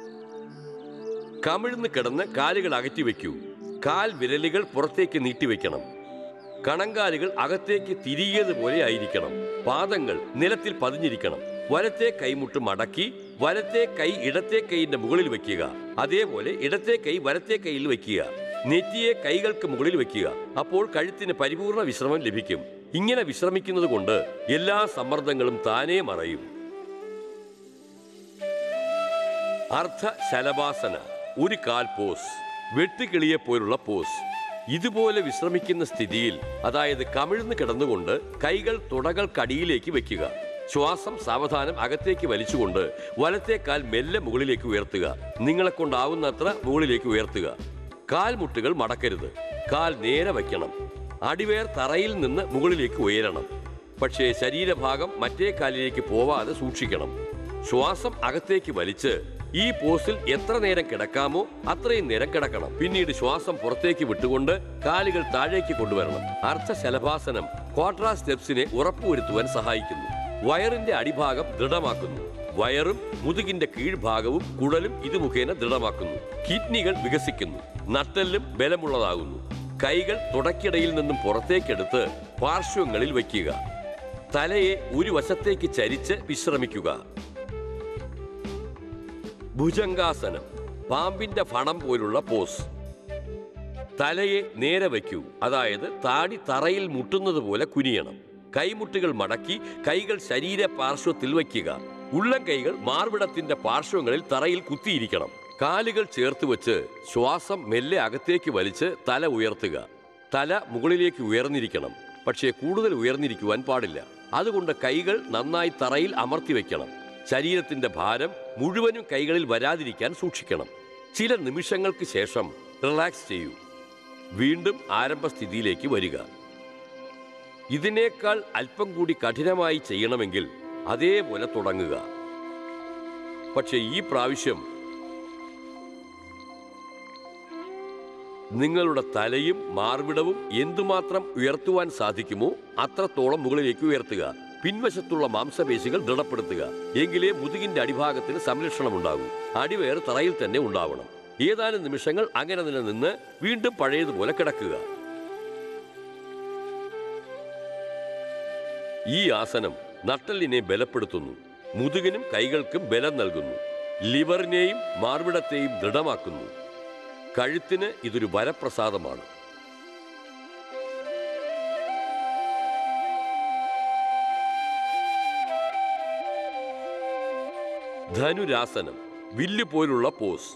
B: കമിഴ്ന്ന് കിടന്ന് കാലുകൾ അകറ്റി വയ്ക്കൂ. കാൽ വിരലുകൾ പുറത്തേക്ക് നീട്ടിവെക്കണം. കണങ്കാലുകൾ അകത്തേക്ക് തിരികിയതുപോലെ ആയിരിക്കണം. പാദങ്ങൾ നിലത്തിൽ പതിഞ്ഞിരിക്കണം. വലത്തെ കൈമുട്ട് മടക്കി വലത്തെ കൈ ഇടത്തെ കൈയിന്റെ മുകളിൽ വയ്ക്കുക. അതേപോലെ ഇടത്തെ കൈ വലത്തെ കൈയിൽ വയ്ക്കുക. നെറ്റിയെ കൈകൾക്ക് മുകളിൽ വയ്ക്കുക. അപ്പോൾ കഴുത്തിന് പരിപൂർണ വിശ്രമം ലഭിക്കും. ഇങ്ങനെ വിശ്രമിക്കുന്നത് കൊണ്ട് എല്ലാ സമ്മർദ്ദങ്ങളും താനേ മറയും. അർദ്ധ ശലഭാസന, ഒരു കാൽ പോസ്, വെട്ടുകിളിയെ പോലുള്ള പോസ്. ഇതുപോലെ വിശ്രമിക്കുന്ന സ്ഥിതിയിൽ, അതായത് കമിഴ്ന്ന് കിടന്നുകൊണ്ട് കൈകൾ തുടകൾക്കടിയിലേക്ക് വെക്കുക. ശ്വാസം സാവധാനം അകത്തേക്ക് വലിച്ചുകൊണ്ട് വലത്തെ കാൽ മെല്ലെ മുകളിലേക്ക് ഉയർത്തുക. നിങ്ങളെ കൊണ്ടാവുന്നത്ര മുകളിലേക്ക് ഉയർത്തുക. കാൽമുട്ടുകൾ മടക്കരുത്. കാൽ നേരെ വയ്ക്കണം. അടിവേർ തറയിൽ നിന്ന് മുകളിലേക്ക് ഉയരണം. പക്ഷേ ശരീരഭാഗം മറ്റേ കാലിലേക്ക് പോവാതെ സൂക്ഷിക്കണം. ശ്വാസം അകത്തേക്ക് വലിച്ച് ഈ പോസിൽ എത്ര നേരം കിടക്കാമോ അത്രയും നേരം കിടക്കണം. പിന്നീട് ശ്വാസം പുറത്തേക്ക് വിട്ടുകൊണ്ട് കാലുകൾ താഴേക്ക് കൊണ്ടുവരണം. അർദ്ധശലഭാസനം ക്വാഡ്രാ സ്റ്റെപ്സിനെ ഉറപ്പുവരുത്തുവാൻ സഹായിക്കുന്നു. വയറിന്റെ അടിഭാഗം ദൃഢമാക്കുന്നു. വയറും മുതുകിന്റെ കീഴ്ഭാഗവും കുടലും ഇത് മുഖേന ദൃഢമാക്കുന്നു. കിഡ്നികൾ വികസിക്കുന്നു. നട്ടെല്ലും ബലമുള്ളതാകുന്നു. കൈകൾ തുടക്കിടയിൽ നിന്നും പുറത്തേക്കെടുത്ത് പാർശ്വങ്ങളിൽ വയ്ക്കുക. തലയെ ഒരു വശത്തേക്ക് ചരിച്ച് വിശ്രമിക്കുക. ഭുജംഗാസനം, പാമ്പിന്റെ ഫണം പോലുള്ള പോസ്. തലയെ നേരെ വയ്ക്കൂ, അതായത് താടി തറയിൽ മുട്ടുന്നത് പോലെ കുനിയണം. കൈമുട്ടുകൾ മടക്കി കൈകൾ ശരീര പാർശ്വത്തിൽ വയ്ക്കുക. ഉള്ളം കൈകൾ മാർവിടത്തിന്റെ പാർശ്വങ്ങളിൽ തറയിൽ കുത്തിയിരിക്കണം. കാലുകൾ ചേർത്ത് വെച്ച് ശ്വാസം മെല്ലെ അകത്തേക്ക് വലിച്ച് തല ഉയർത്തുക. തല മുകളിലേക്ക് ഉയർന്നിരിക്കണം, പക്ഷേ കൂടുതൽ ഉയർന്നിരിക്കുവാൻ പാടില്ല. അതുകൊണ്ട് കൈകൾ നന്നായി തറയിൽ അമർത്തി വയ്ക്കണം. ശരീരത്തിന്റെ ഭാരം മുഴുവനും കൈകളിൽ വരാതിരിക്കാൻ സൂക്ഷിക്കണം. ചില നിമിഷങ്ങൾക്ക് ശേഷം റിലാക്സ് ചെയ്യൂ. വീണ്ടും ആരംഭസ്ഥിതിയിലേക്ക് വരിക. ഇതിനേക്കാൾ അല്പം കൂടി കഠിനമായി ചെയ്യണമെങ്കിൽ അതേപോലെ തുടങ്ങുക. പക്ഷേ ഈ പ്രാവശ്യം നിങ്ങളുടെ തലയും മാർവിടവും എന്തുമാത്രം ഉയർത്തുവാൻ സാധിക്കുമോ അത്രത്തോളം മുകളിലേക്ക് ഉയർത്തുക. പിൻവശത്തുള്ള മാംസപേശികൾ ദൃഢപ്പെടുത്തുക. എങ്കിലേ മുതുകിന്റെ അടിഭാഗത്തിന് സംരക്ഷണം ഉണ്ടാകൂ. അടിവയർ തറയിൽ തന്നെ ഉണ്ടാവണം. ഏതാനും നിമിഷങ്ങൾ അങ്ങനെ നിലനിന്ന് വീണ്ടും പഴയതുപോലെ കിടക്കുക. ഈ ആസനം നട്ടെല്ലിനെ ബലപ്പെടുത്തുന്നു. മുതുകിനും കൈകൾക്കും ബലം നൽകുന്നു. ലിവറിനെയും മാർവിടത്തെയും ദൃഢമാക്കുന്നു. കഴുത്തിന് ഇതൊരു വരപ്രസാദമാണ്. ധനുരാസനം, വില്ല് പോലുള്ള പോസ്.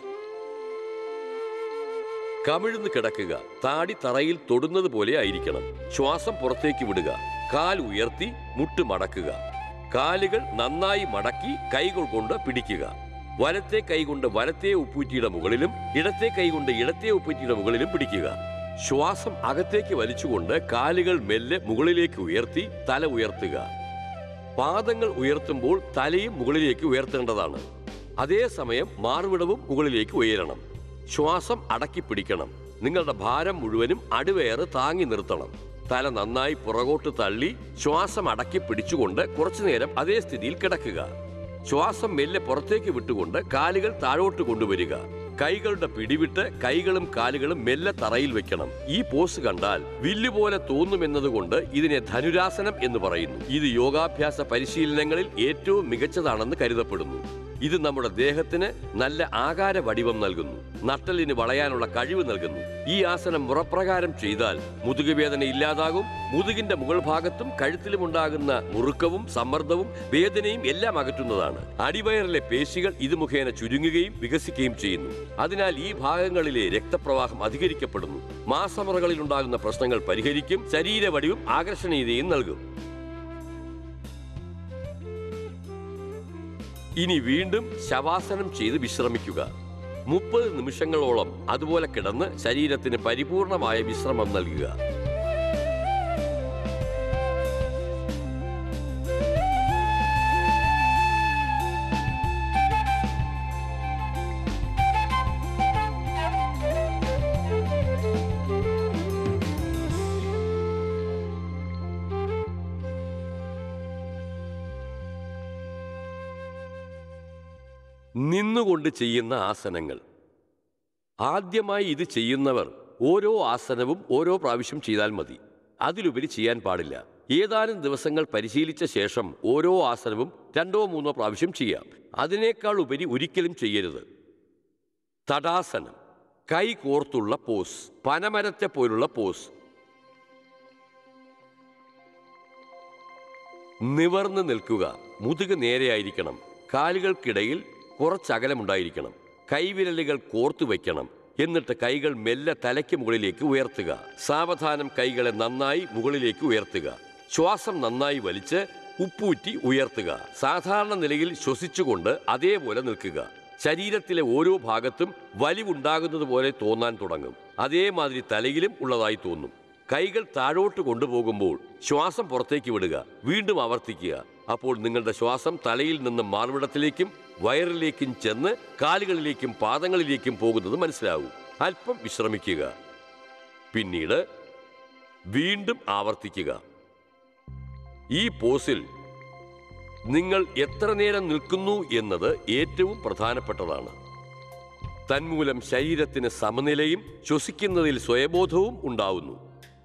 B: കമിഴ്ന്ന് കിടക്കുക. താടി തറയിൽ തൊടുന്നത് പോലെ ആയിരിക്കണം. ശ്വാസം പുറത്തേക്ക് വിടുക. കാൽ ഉയർത്തി മുട്ട് മടക്കുക. കാലുകൾ നന്നായി മടക്കി കൈകൾ കൊണ്ട് പിടിക്കുക. വലത്തെ കൈകൊണ്ട് വലത്തെ ഉപ്പൂറ്റിയുടെ മുകളിലും ഇടത്തെ കൈകൊണ്ട് ഇടത്തെ ഉപ്പൂറ്റിയുടെ മുകളിലും പിടിക്കുക. ശ്വാസം അകത്തേക്ക് വലിച്ചുകൊണ്ട് കാലുകൾ മെല്ലെ മുകളിലേക്ക് ഉയർത്തി തല ഉയർത്തുക. പാദങ്ങൾ ഉയർത്തുമ്പോൾ തലയും മുകളിലേക്ക് ഉയർത്തേണ്ടതാണ്. അതേസമയം മാർവിടവും മുകളിലേക്ക് ഉയരണം. ശ്വാസം അടക്കി പിടിക്കണം. നിങ്ങളുടെ ഭാരം മുഴുവനും അടിവയറ് താങ്ങി നിർത്തണം. തല നന്നായി പുറകോട്ട് തള്ളി ശ്വാസം അടക്കി പിടിച്ചുകൊണ്ട് കുറച്ചു നേരം അതേ സ്ഥിതിയിൽ കിടക്കുക. ശ്വാസം മെല്ലെ പുറത്തേക്ക് വിട്ടുകൊണ്ട് കാലുകൾ താഴോട്ട് കൊണ്ടുവരിക. കൈകളുടെ പിടിവിട്ട് കൈകളും കാലുകളും മെല്ലെ തറയിൽ വെക്കണം. ഈ പോസ് കണ്ടാൽ വില്ലുപോലെ തോന്നുമെന്നതുകൊണ്ട് ഇതിനെ ധനുരാസനം എന്ന് പറയുന്നു. ഇത് യോഗാഭ്യാസ പരിശീലനങ്ങളിൽ ഏറ്റവും മികച്ചതാണെന്ന് കരുതപ്പെടുന്നു. ഇത് നമ്മുടെ ദേഹത്തിന് നല്ല ആകാര വടിവം നൽകുന്നു. നട്ടെല്ലിന് വളയാനുള്ള കഴിവ് നൽകുന്നു. ഈ ആസനം മുറപ്രകാരം ചെയ്താൽ മുതുകുവേദന ഇല്ലാതാകും. മുതുകിന്റെ മുകൾ ഭാഗത്തും കഴുത്തിലും ഉണ്ടാകുന്ന മുറുക്കവും സമ്മർദ്ദവും വേദനയും എല്ലാം അകറ്റുന്നതാണ്. അടിവയറിലെ പേശികൾ ഇത് മുഖേന ചുരുങ്ങുകയും വികസിക്കുകയും ചെയ്യുന്നു. അതിനാൽ ഈ ഭാഗങ്ങളിലെ രക്തപ്രവാഹം അധികരിക്കപ്പെടുന്നു. മാസമുറകളിൽ ഉണ്ടാകുന്ന പ്രശ്നങ്ങൾ പരിഹരിക്കും. ശരീരവടിവും ആകർഷണീയതയും നൽകും. ഇനി വീണ്ടും ശവാസനം ചെയ്ത് വിശ്രമിക്കുക. മുപ്പത് നിമിഷങ്ങളോളം അതുപോലെ കിടന്ന് ശരീരത്തിന് പരിപൂർണമായ വിശ്രമം നൽകുക. നിന്നുകൊണ്ട് ചെയ്യുന്ന ആസനങ്ങൾ. ആദ്യമായി ഇത് ചെയ്യുന്നവർ ഓരോ ആസനവും ഓരോ പ്രാവശ്യം ചെയ്താൽ മതി. അതിലുപരി ചെയ്യാൻ പാടില്ല. ഏതാനും ദിവസങ്ങൾ പരിശീലിച്ച ശേഷം ഓരോ ആസനവും രണ്ടോ മൂന്നോ പ്രാവശ്യം ചെയ്യാം. അതിനേക്കാൾ ഉപരി ഒരിക്കലും ചെയ്യരുത്. തടാസനം, കൈ കോർത്തുള്ള പോസ്, പനമരത്തെ പോലുള്ള പോസ്. നിവർന്ന് നിൽക്കുക. മുതുക് നേരെയായിരിക്കണം. കാലുകൾക്കിടയിൽ കുറച്ചകലമുണ്ടായിരിക്കണം. കൈവിരലുകൾ കോർത്തു വയ്ക്കണം. എന്നിട്ട് കൈകൾ മെല്ലെ തലയ്ക്ക് മുകളിലേക്ക് ഉയർത്തുക. സാവധാനം കൈകളെ നന്നായി മുകളിലേക്ക് ഉയർത്തുക. ശ്വാസം നന്നായി വലിച്ച് ഉപ്പൂറ്റി ഉയർത്തുക. സാധാരണ നിലയിൽ ശ്വസിച്ചുകൊണ്ട് അതേപോലെ നിൽക്കുക. ശരീരത്തിലെ ഓരോ ഭാഗത്തും വലിവുണ്ടാകുന്നത് പോലെ തോന്നാൻ തുടങ്ങും. അതേമാതിരി തലയിലും ഉള്ളതായി തോന്നും. കൈകൾ താഴോട്ട് കൊണ്ടുപോകുമ്പോൾ ശ്വാസം പുറത്തേക്ക് വിടുക. വീണ്ടും ആവർത്തിക്കുക. അപ്പോൾ നിങ്ങളുടെ ശ്വാസം തലയിൽ നിന്ന് മാർവിടത്തിലേക്കും വയറിലേക്കും ചെന്ന് കാലുകളിലേക്കും പാദങ്ങളിലേക്കും പോകുന്നത് മനസ്സിലാവും. അല്പം വിശ്രമിക്കുക. പിന്നീട് വീണ്ടും ആവർത്തിക്കുക. ഈ പോസിൽ നിങ്ങൾ എത്ര നേരം നിൽക്കുന്നു എന്നത് ഏറ്റവും പ്രധാനപ്പെട്ടതാണ്. തന്മൂലം ശരീരത്തിന് സമനിലയും ശ്വസിക്കുന്നതിൽ സ്വയബോധവും ഉണ്ടാവുന്നു.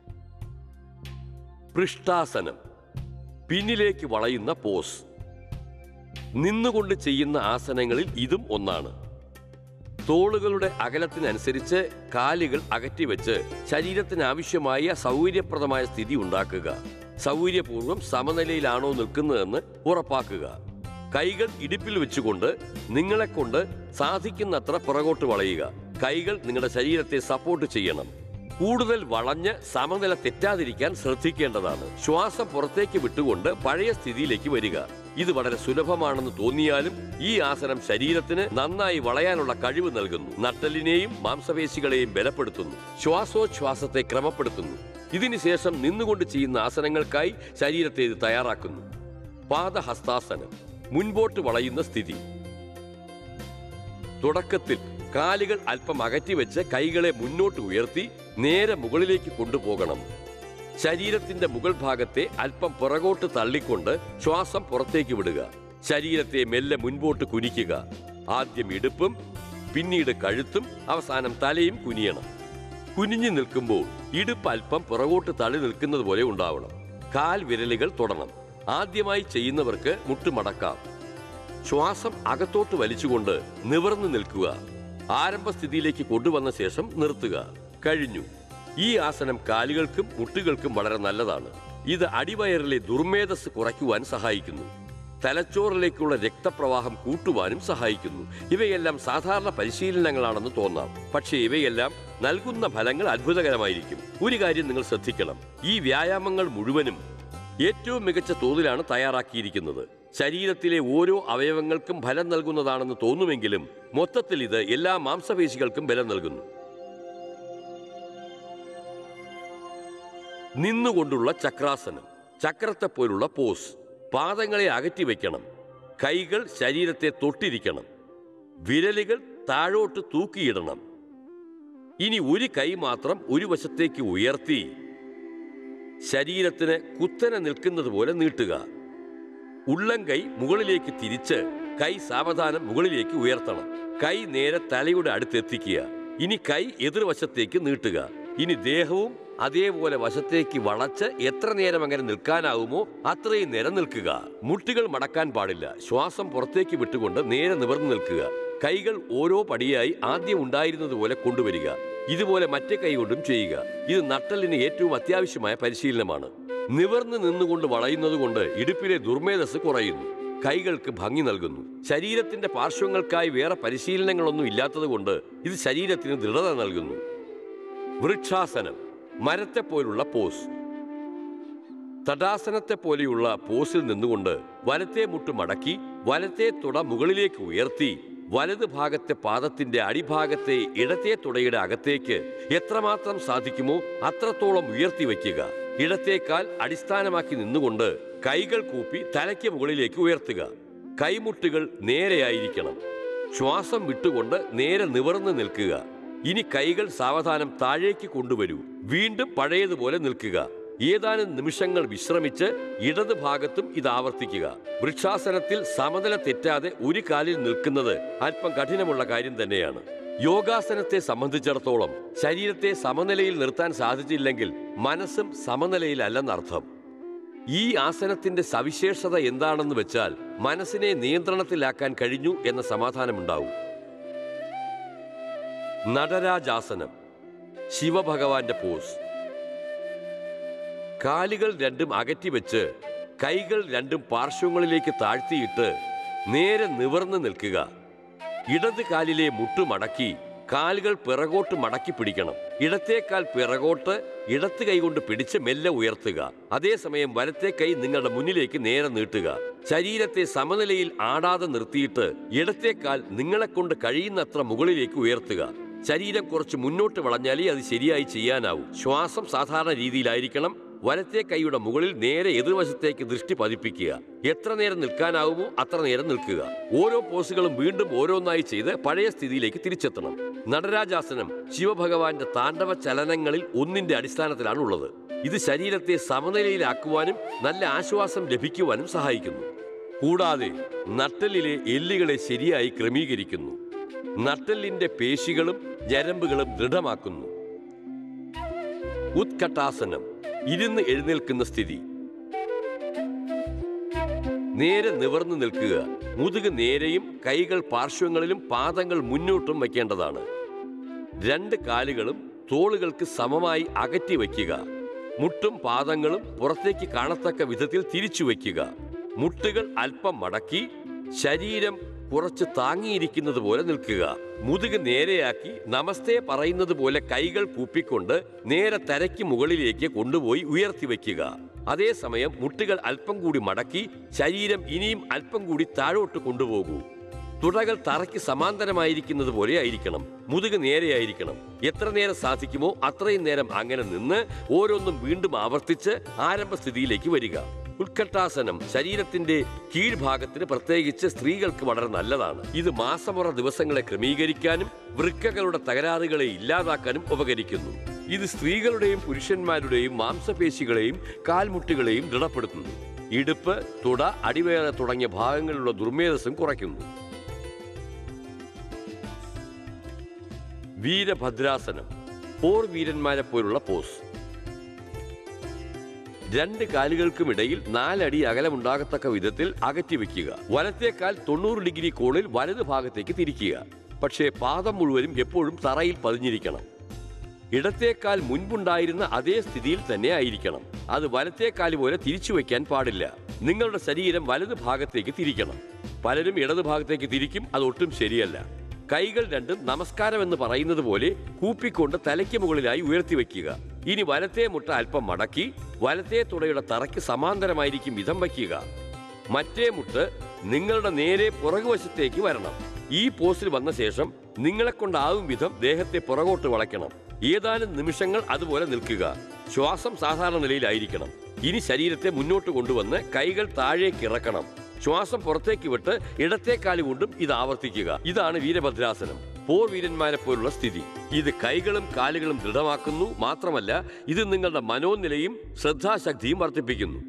B: പൃഷ്ഠാസനം, പിന്നിലേക്ക് വളയുന്ന പോസ്. നിന്നുകൊണ്ട് ചെയ്യുന്ന ആസനങ്ങളിൽ ഇതും ഒന്നാണ്. തോളുകളുടെ അകലത്തിനനുസരിച്ച് കാലുകൾ അകറ്റിവെച്ച് ശരീരത്തിന് ആവശ്യമായ സൗകര്യപ്രദമായ സ്ഥിതി ഉണ്ടാക്കുക. സൗകര്യപൂർവ്വം സമനിലയിലാണോ നിൽക്കുന്നതെന്ന് ഉറപ്പാക്കുക. കൈകൾ ഇടുപ്പിൽ വെച്ചുകൊണ്ട് നിങ്ങളെക്കൊണ്ട് സാധിക്കുന്നത്ര പുറകോട്ട് വളയുക. കൈകൾ നിങ്ങളുടെ ശരീരത്തെ സപ്പോർട്ട് ചെയ്യണം. കൂടുതൽ വളഞ്ഞ് സമനില തെറ്റാതിരിക്കാൻ ശ്രദ്ധിക്കേണ്ടതാണ്. ശ്വാസം പുറത്തേക്ക് വിട്ടുകൊണ്ട് പഴയ സ്ഥിതിയിലേക്ക് വരിക. ഇത് വളരെ സുലഭമാണെന്ന് തോന്നിയാലും ഈ ആസനം ശരീരത്തിന് നന്നായി വളയാനുള്ള കഴിവ് നൽകുന്നു. നട്ടെല്ലിനെയും മാംസപേശികളെയും ബലപ്പെടുത്തുന്നു. ശ്വാസോച്ഛ്വാസത്തെ ക്രമപ്പെടുത്തുന്നു. ഇതിനുശേഷം നിന്നുകൊണ്ട് ചെയ്യുന്ന ആസനങ്ങൾക്കായി ശരീരത്തെ ഇത് തയ്യാറാക്കുന്നു. പാദഹസ്താസനം, മുൻപോട്ട് വളയുന്ന സ്ഥിതി. തുടക്കത്തിൽ കാലുകൾ അല്പം അകറ്റിവെച്ച് കൈകളെ മുന്നോട്ട് ഉയർത്തി നേരെ മുകളിലേക്ക് കൊണ്ടുപോകണം. ശരീരത്തിന്റെ മുകൾ ഭാഗത്തെ അല്പം പുറകോട്ട് തള്ളിക്കൊണ്ട് ശ്വാസം പുറത്തേക്ക് വിടുക. ശരീരത്തെ മെല്ലെ മുൻപോട്ട് കുനിക്കുക. ആദ്യം ഇടുപ്പും പിന്നീട് കഴുത്തും അവസാനം തലയും കുനിയണം. കുനിഞ്ഞു നിൽക്കുമ്പോൾ ഇടുപ്പ് അല്പം പുറകോട്ട് തള്ളി നിൽക്കുന്നത് പോലെ ഉണ്ടാവണം. കാൽ വിരലുകൾ തൊടണം. ആദ്യമായി ചെയ്യുന്നവർക്ക് മുട്ടുമടക്കാം. ശ്വാസം അകത്തോട്ട് വലിച്ചുകൊണ്ട് നിവർന്നു നിൽക്കുക. ആരംഭസ്ഥിതിയിലേക്ക് കൊണ്ടുവന്ന ശേഷം നിർത്തുക. കഴിഞ്ഞു. ഈ ആസനം കാലുകൾക്കും മുട്ടുകൾക്കും വളരെ നല്ലതാണ്. ഇത് അടിവയറിലെ ദുർമേധസ് കുറയ്ക്കുവാൻ സഹായിക്കുന്നു. തലച്ചോറിലേക്കുള്ള രക്തപ്രവാഹം കൂട്ടുവാനും സഹായിക്കുന്നു. ഇവയെല്ലാം സാധാരണ പരിശീലനങ്ങളാണെന്ന് തോന്നാം. പക്ഷേ ഇവയെല്ലാം നൽകുന്ന ഫലങ്ങൾ അത്ഭുതകരമായിരിക്കും. ഒരു കാര്യം നിങ്ങൾ ശ്രദ്ധിക്കണം. ഈ വ്യായാമങ്ങൾ മുഴുവനും ഏറ്റവും മികച്ച തോതിലാണ് തയ്യാറാക്കിയിരിക്കുന്നത്. ശരീരത്തിലെ ഓരോ അവയവങ്ങൾക്കും ഫലം നൽകുന്നതാണെന്ന് തോന്നുമെങ്കിലും മൊത്തത്തിൽ ഇത് എല്ലാ മാംസപേശികൾക്കും ബലം നൽകുന്നു. നിന്നുകൊണ്ടുള്ള ചക്രാസനം, ചക്രത്തെ പോലുള്ള പോസ്. പാദങ്ങളെ അകറ്റി വയ്ക്കണം. കൈകൾ ശരീരത്തെ തൊട്ടിരിക്കണം. വിരലുകൾ താഴോട്ട് തൂക്കിയിടണം. ഇനി ഒരു കൈ മാത്രം ഒരു വശത്തേക്ക് ഉയർത്തി ശരീരത്തിന് കുത്തനെ നിൽക്കുന്നത് പോലെ നീട്ടുക. ഉള്ളം കൈ മുകളിലേക്ക് തിരിച്ച് കൈ സാവധാനം മുകളിലേക്ക് ഉയർത്തണം. കൈ നേരെ തലയുടെ അടുത്തെത്തിക്കുക. ഇനി കൈ എതിർവശത്തേക്ക് നീട്ടുക. ഇനി ദേഹവും അതേപോലെ വശത്തേക്ക് വളച്ച് എത്ര നേരം അങ്ങനെ നിൽക്കാനാവുമോ അത്രയും നേരം നിൽക്കുക. മുട്ടുകൾ മടക്കാൻ പാടില്ല. ശ്വാസം പുറത്തേക്ക് വിട്ടുകൊണ്ട് നേരെ നിവർന്നു നിൽക്കുക. കൈകൾ ഓരോ പടിയായി ആദ്യം ഉണ്ടായിരുന്നത് പോലെ കൊണ്ടുവരിക. ഇതുപോലെ മറ്റേ കൈ കൊണ്ടും ചെയ്യുക. ഇത് നട്ടെല്ലിന് ഏറ്റവും അത്യാവശ്യമായ പരിശീലനമാണ്. നിവർന്ന് നിന്നുകൊണ്ട് വളയുന്നത് കൊണ്ട് ഇടുപ്പിലെ ദുർമേധസ് കുറയുന്നു. കൈകൾക്ക് ഭംഗി നൽകുന്നു. ശരീരത്തിന്റെ പാർശ്വങ്ങൾക്കായി വേറെ പരിശീലനങ്ങളൊന്നും ഇല്ലാത്തത് കൊണ്ട് ഇത് ശരീരത്തിന് ദൃഢത നൽകുന്നു. വൃക്ഷാസനം, മരത്തെ പോലുള്ള പോസ്. തടാസനത്തെ പോലെയുള്ള പോസിൽ നിന്നുകൊണ്ട് വലത്തെ മുട്ട് മടക്കി വലത്തെ തുട മുകളിലേക്ക് ഉയർത്തി വലത് ഭാഗത്തെ പാദത്തിന്റെ അടിഭാഗത്തെ ഇടത്തെ തുടയുടെ അകത്തേക്ക് എത്രമാത്രം സാധിക്കുമോ അത്രത്തോളം ഉയർത്തി വയ്ക്കുക. ഇടത്തേക്കാൽ അടിസ്ഥാനമാക്കി നിന്നുകൊണ്ട് കൈകൾ കൂപ്പി തലയ്ക്ക് മുകളിലേക്ക് ഉയർത്തുക. കൈമുട്ടുകൾ നേരെയായിരിക്കണം. ശ്വാസം വിട്ടുകൊണ്ട് നേരെ നിവർന്ന് നിൽക്കുക. ഇനി കൈകൾ സാവധാനം താഴേക്ക് കൊണ്ടുവരൂ. വീണ്ടും പഴയതുപോലെ നിൽക്കുക. ഏതാനും നിമിഷങ്ങൾ വിശ്രമിച്ച് ഇടത് ഭാഗത്തും ഇത് ആവർത്തിക്കുക. വൃക്ഷാസനത്തിൽ സമനില തെറ്റാതെ ഒരു കാലിൽ നിൽക്കുന്നത് അല്പം കഠിനമുള്ള കാര്യം തന്നെയാണ്. യോഗാസനത്തെ സംബന്ധിച്ചിടത്തോളം ശരീരത്തെ സമനിലയിൽ നിർത്താൻ സാധിച്ചില്ലെങ്കിൽ മനസ്സും സമനിലയിലല്ലെന്നർത്ഥം. ഈ ആസനത്തിന്റെ സവിശേഷത എന്താണെന്ന് വെച്ചാൽ മനസ്സിനെ നിയന്ത്രണത്തിലാക്കാൻ കഴിഞ്ഞു എന്ന സമാധാനമുണ്ടാവും. നടരാജാസനം, ശിവഭഗവാന്റെ പോസ്. കാലുകൾ രണ്ടും അകറ്റിവെച്ച് കൈകൾ രണ്ടും പാർശ്വങ്ങളിലേക്ക് താഴ്ത്തിയിട്ട് നേരെ നിവർന്ന് നിൽക്കുക. ഇടത് കാലിലെ മുട്ട് മടക്കി കാലുകൾ പിറകോട്ട് മടക്കി പിടിക്കണം. ഇടത്തേക്കാൽ പിറകോട്ട് ഇടത്ത് കൈകൊണ്ട് പിടിച്ച് മെല്ലെ ഉയർത്തുക. അതേസമയം വലത്തെ കൈ നിങ്ങളുടെ മുന്നിലേക്ക് നേരെ നീട്ടുക. ശരീരത്തെ സമനിലയിൽ ആടാതെ നിർത്തിയിട്ട് ഇടത്തേക്കാൽ നിങ്ങളെക്കൊണ്ട് കഴിയുന്നത്ര മുകളിലേക്ക് ഉയർത്തുക. ശരീരം കുറച്ച് മുന്നോട്ട് വളഞ്ഞാലേ അത് ശരിയായി ചെയ്യാനാവൂ. ശ്വാസം സാധാരണ രീതിയിലായിരിക്കണം. വലത്തെ കൈയുടെ മുകളിൽ നേരെ എതിർവശത്തേക്ക് ദൃഷ്ടി പതിപ്പിക്കുക. എത്ര നേരം നിൽക്കാനാവുമോ അത്ര നേരം നിൽക്കുക. ഓരോ പോസുകളും വീണ്ടും ഓരോന്നായി ചെയ്ത് പഴയ സ്ഥിതിയിലേക്ക് തിരിച്ചെത്തണം. നടരാജാസനം ശിവഭഗവാന്റെ താണ്ഡവ ചലനങ്ങളിൽ ഒന്നിന്റെ അടിസ്ഥാനത്തിലാണ് ഉള്ളത്. ഇത് ശരീരത്തെ സമനിലയിലാക്കുവാനും നല്ല ആശ്വാസം ലഭിക്കുവാനും സഹായിക്കുന്നു. കൂടാതെ നട്ടെല്ലിലെ എല്ലുകളെ ശരിയായി ക്രമീകരിക്കുന്നു. നട്ടെല്ലിന്റെ പേശികളും ഞരമ്പുകളും ദൃഢമാക്കുന്നു. ഉത്കട്ടാസനം, ഇരുന്ന് എഴുന്നേൽക്കുന്ന സ്ഥിതി. നേരെ നിവർന്നു നിൽക്കുക. മുതുക് നേരെയും കൈകൾ പാർശ്വങ്ങളിലും പാദങ്ങൾ മുന്നോട്ടും വയ്ക്കേണ്ടതാണ്. രണ്ട് കാലുകളും തോളുകൾക്ക് സമമായി അകറ്റി വയ്ക്കുക. മുട്ടും പാദങ്ങളും പുറത്തേക്ക് കാണത്തക്ക വിധത്തിൽ തിരിച്ചു വയ്ക്കുക. മുട്ടുകൾ അല്പം മടക്കി ശരീരം കുറച്ച് താങ്ങിയിരിക്കുന്നത് പോലെ നിൽക്കുക. മുതുക് നേരെയാക്കി നമസ്തേ പറയുന്നത് പോലെ കൈകൾ കൂപ്പിക്കൊണ്ട് നേരെ തലയ്ക്ക് മുകളിലേക്ക് കൊണ്ടുപോയി ഉയർത്തി വയ്ക്കുക. അതേസമയം മുട്ടുകൾ അല്പം കൂടി മടക്കി ശരീരം ഇനിയും അല്പം കൂടി താഴോട്ട് കൊണ്ടുപോകൂ. തുടകൾ തറയ്ക്ക് സമാന്തരമായിരിക്കുന്നത് പോലെ ആയിരിക്കണം. മുതുക് നേരെയായിരിക്കണം. എത്ര നേരം സാധിക്കുമോ അത്രയും നേരം അങ്ങനെ നിന്ന് ഓരോന്നും വീണ്ടും ആവർത്തിച്ച് ആരംഭസ്ഥിതിയിലേക്ക് വരിക. ഉത്കട്ടാസനം ശരീരത്തിന്റെ കീഴ്ഭാഗത്തിന് പ്രത്യേകിച്ച് സ്ത്രീകൾക്ക് വളരെ നല്ലതാണ്. ഇത് മാസമുറ ദിവസങ്ങളെ ക്രമീകരിക്കാനും വൃക്കകളുടെ തകരാറുകളെ ഇല്ലാതാക്കാനും ഉപകരിക്കുന്നു. ഇത് സ്ത്രീകളുടെയും പുരുഷന്മാരുടെയും മാംസപേശികളെയും കാൽമുട്ടുകളെയും ദൃഢപ്പെടുത്തുന്നു. ഇടുപ്പ്, തുട, അടിവയറ് തുടങ്ങിയ ഭാഗങ്ങളിലുള്ള ദുർമേധസ്സും കുറയ്ക്കുന്നു. വീരഭദ്രാസനം, പോർ വീരന്മാരെ പോലുള്ള പോസ്. രണ്ട് കാലുകൾക്കുമിടയിൽ നാലടി അകലമുണ്ടാകത്തക്ക വിധത്തിൽ അകറ്റി വെക്കുക. വലത്തേക്കാൽ തൊണ്ണൂറ് ഡിഗ്രി കോണിൽ വലതു ഭാഗത്തേക്ക് തിരിക്കുക. പക്ഷേ പാദം മുഴുവനും എപ്പോഴും തറയിൽ പതിഞ്ഞിരിക്കണം. ഇടത്തേക്കാൽ മുൻപുണ്ടായിരുന്ന അതേ സ്ഥിതിയിൽ തന്നെ ആയിരിക്കണം. അത് വലത്തേക്കാല് പോലെ തിരിച്ചു വയ്ക്കാൻ പാടില്ല. നിങ്ങളുടെ ശരീരം വലതു ഭാഗത്തേക്ക് തിരിക്കണം. പലരും ഇടതു ഭാഗത്തേക്ക് തിരിക്കും. അതൊട്ടും ശരിയല്ല. കൈകൾ രണ്ടും നമസ്കാരം എന്ന് പറയുന്നത് പോലെ കൂപ്പിക്കൊണ്ട് തലയ്ക്ക് മുകളിലായി ഉയർത്തി വയ്ക്കുക. ഇനി വലത്തേ മുട്ട അല്പം മടക്കി വലത്തേ തുടയുടെ തറയ്ക്ക് സമാന്തരമായിരിക്കും വിധം വയ്ക്കുക. മറ്റേ മുട്ട് നിങ്ങളുടെ നേരെ പുറകുവശത്തേക്ക് വരണം. ഈ പോസ്റ്റിൽ വന്ന ശേഷം നിങ്ങളെ കൊണ്ടാവും വിധം ദേഹത്തെ പുറകോട്ട് വളയ്ക്കണം. ഏതാനും നിമിഷങ്ങൾ അതുപോലെ നിൽക്കുക. ശ്വാസം സാധാരണ നിലയിലായിരിക്കണം. ഇനി ശരീരത്തെ മുന്നോട്ട് കൊണ്ടുവന്ന് കൈകൾ താഴേക്ക് ഇറക്കണം. ശ്വാസം പുറത്തേക്ക് വിട്ട് ഇടത്തേക്കാലി കൊണ്ടും ഇത് ആവർത്തിക്കുക. ഇതാണ് വീരഭദ്രാസനം, പോർ വീരന്മാരെ പോലുള്ള സ്ഥിതി. ഇത് കൈകളും കാലുകളും ദൃഢമാക്കുന്നു. മാത്രമല്ല ഇത് നിങ്ങളുടെ മനോനിലയും ശ്രദ്ധാശക്തിയും വർദ്ധിപ്പിക്കുന്നു.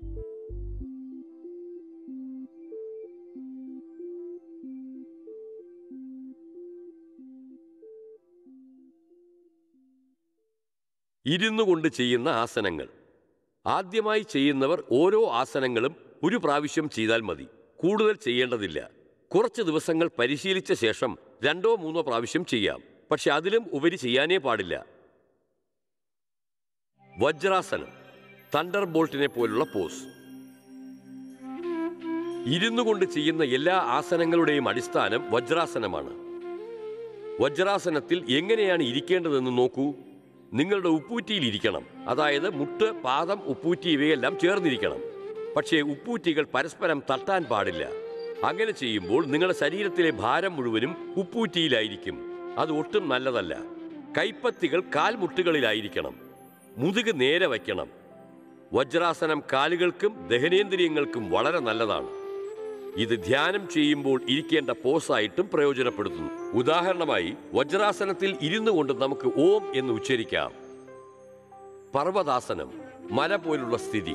B: ഇരുന്നു കൊണ്ട് ചെയ്യുന്ന ആസനങ്ങൾ. ആദ്യമായി ചെയ്യുന്നവർ ഓരോ ആസനങ്ങളും ഒരു പ്രാവശ്യം ചെയ്താൽ മതി. കൂടുതൽ ചെയ്യേണ്ടതില്ല. കുറച്ച് ദിവസങ്ങൾ പരിശീലിച്ച ശേഷം രണ്ടോ മൂന്നോ പ്രാവശ്യം ചെയ്യാം. പക്ഷെ അതിലും ഉപരി ചെയ്യാനേ പാടില്ല. വജ്രാസനം, തണ്ടർ ബോൾട്ടിനെ പോലുള്ള പോസ്. ഇരുന്നു കൊണ്ട് ചെയ്യുന്ന എല്ലാ ആസനങ്ങളുടെയും അടിസ്ഥാനം വജ്രാസനമാണ്. വജ്രാസനത്തിൽ എങ്ങനെയാണ് ഇരിക്കേണ്ടതെന്ന് നോക്കൂ. നിങ്ങളുടെ ഉപ്പൂറ്റിയിൽ ഇരിക്കണം. അതായത് മുട്ട്, പാദം, ഉപ്പൂറ്റി ഇവയെല്ലാം ചേർന്നിരിക്കണം. പക്ഷേ ഉപ്പൂറ്റികൾ പരസ്പരം തട്ടാൻ പാടില്ല. അങ്ങനെ ചെയ്യുമ്പോൾ നിങ്ങളുടെ ശരീരത്തിലെ ഭാരം മുഴുവനും ഉപ്പൂറ്റിയിലായിരിക്കും. അത് ഒട്ടും നല്ലതല്ല. കൈപ്പത്തികൾ കാൽമുട്ടുകളിലായിരിക്കണം. മുതുക് നേരെ വയ്ക്കണം. വജ്രാസനം കാലുകൾക്കും ദഹനേന്ദ്രിയങ്ങൾക്കും വളരെ നല്ലതാണ്. ഇത് ധ്യാനം ചെയ്യുമ്പോൾ ഇരിക്കേണ്ട പോസായിട്ടും പ്രയോജനപ്പെടുത്തുന്നു. ഉദാഹരണമായി വജ്രാസനത്തിൽ ഇരുന്നു കൊണ്ട് നമുക്ക് ഓം എന്ന് ഉച്ചരിക്കാം. പർവ്വതാസനം, മല പോലുള്ള സ്ഥിതി.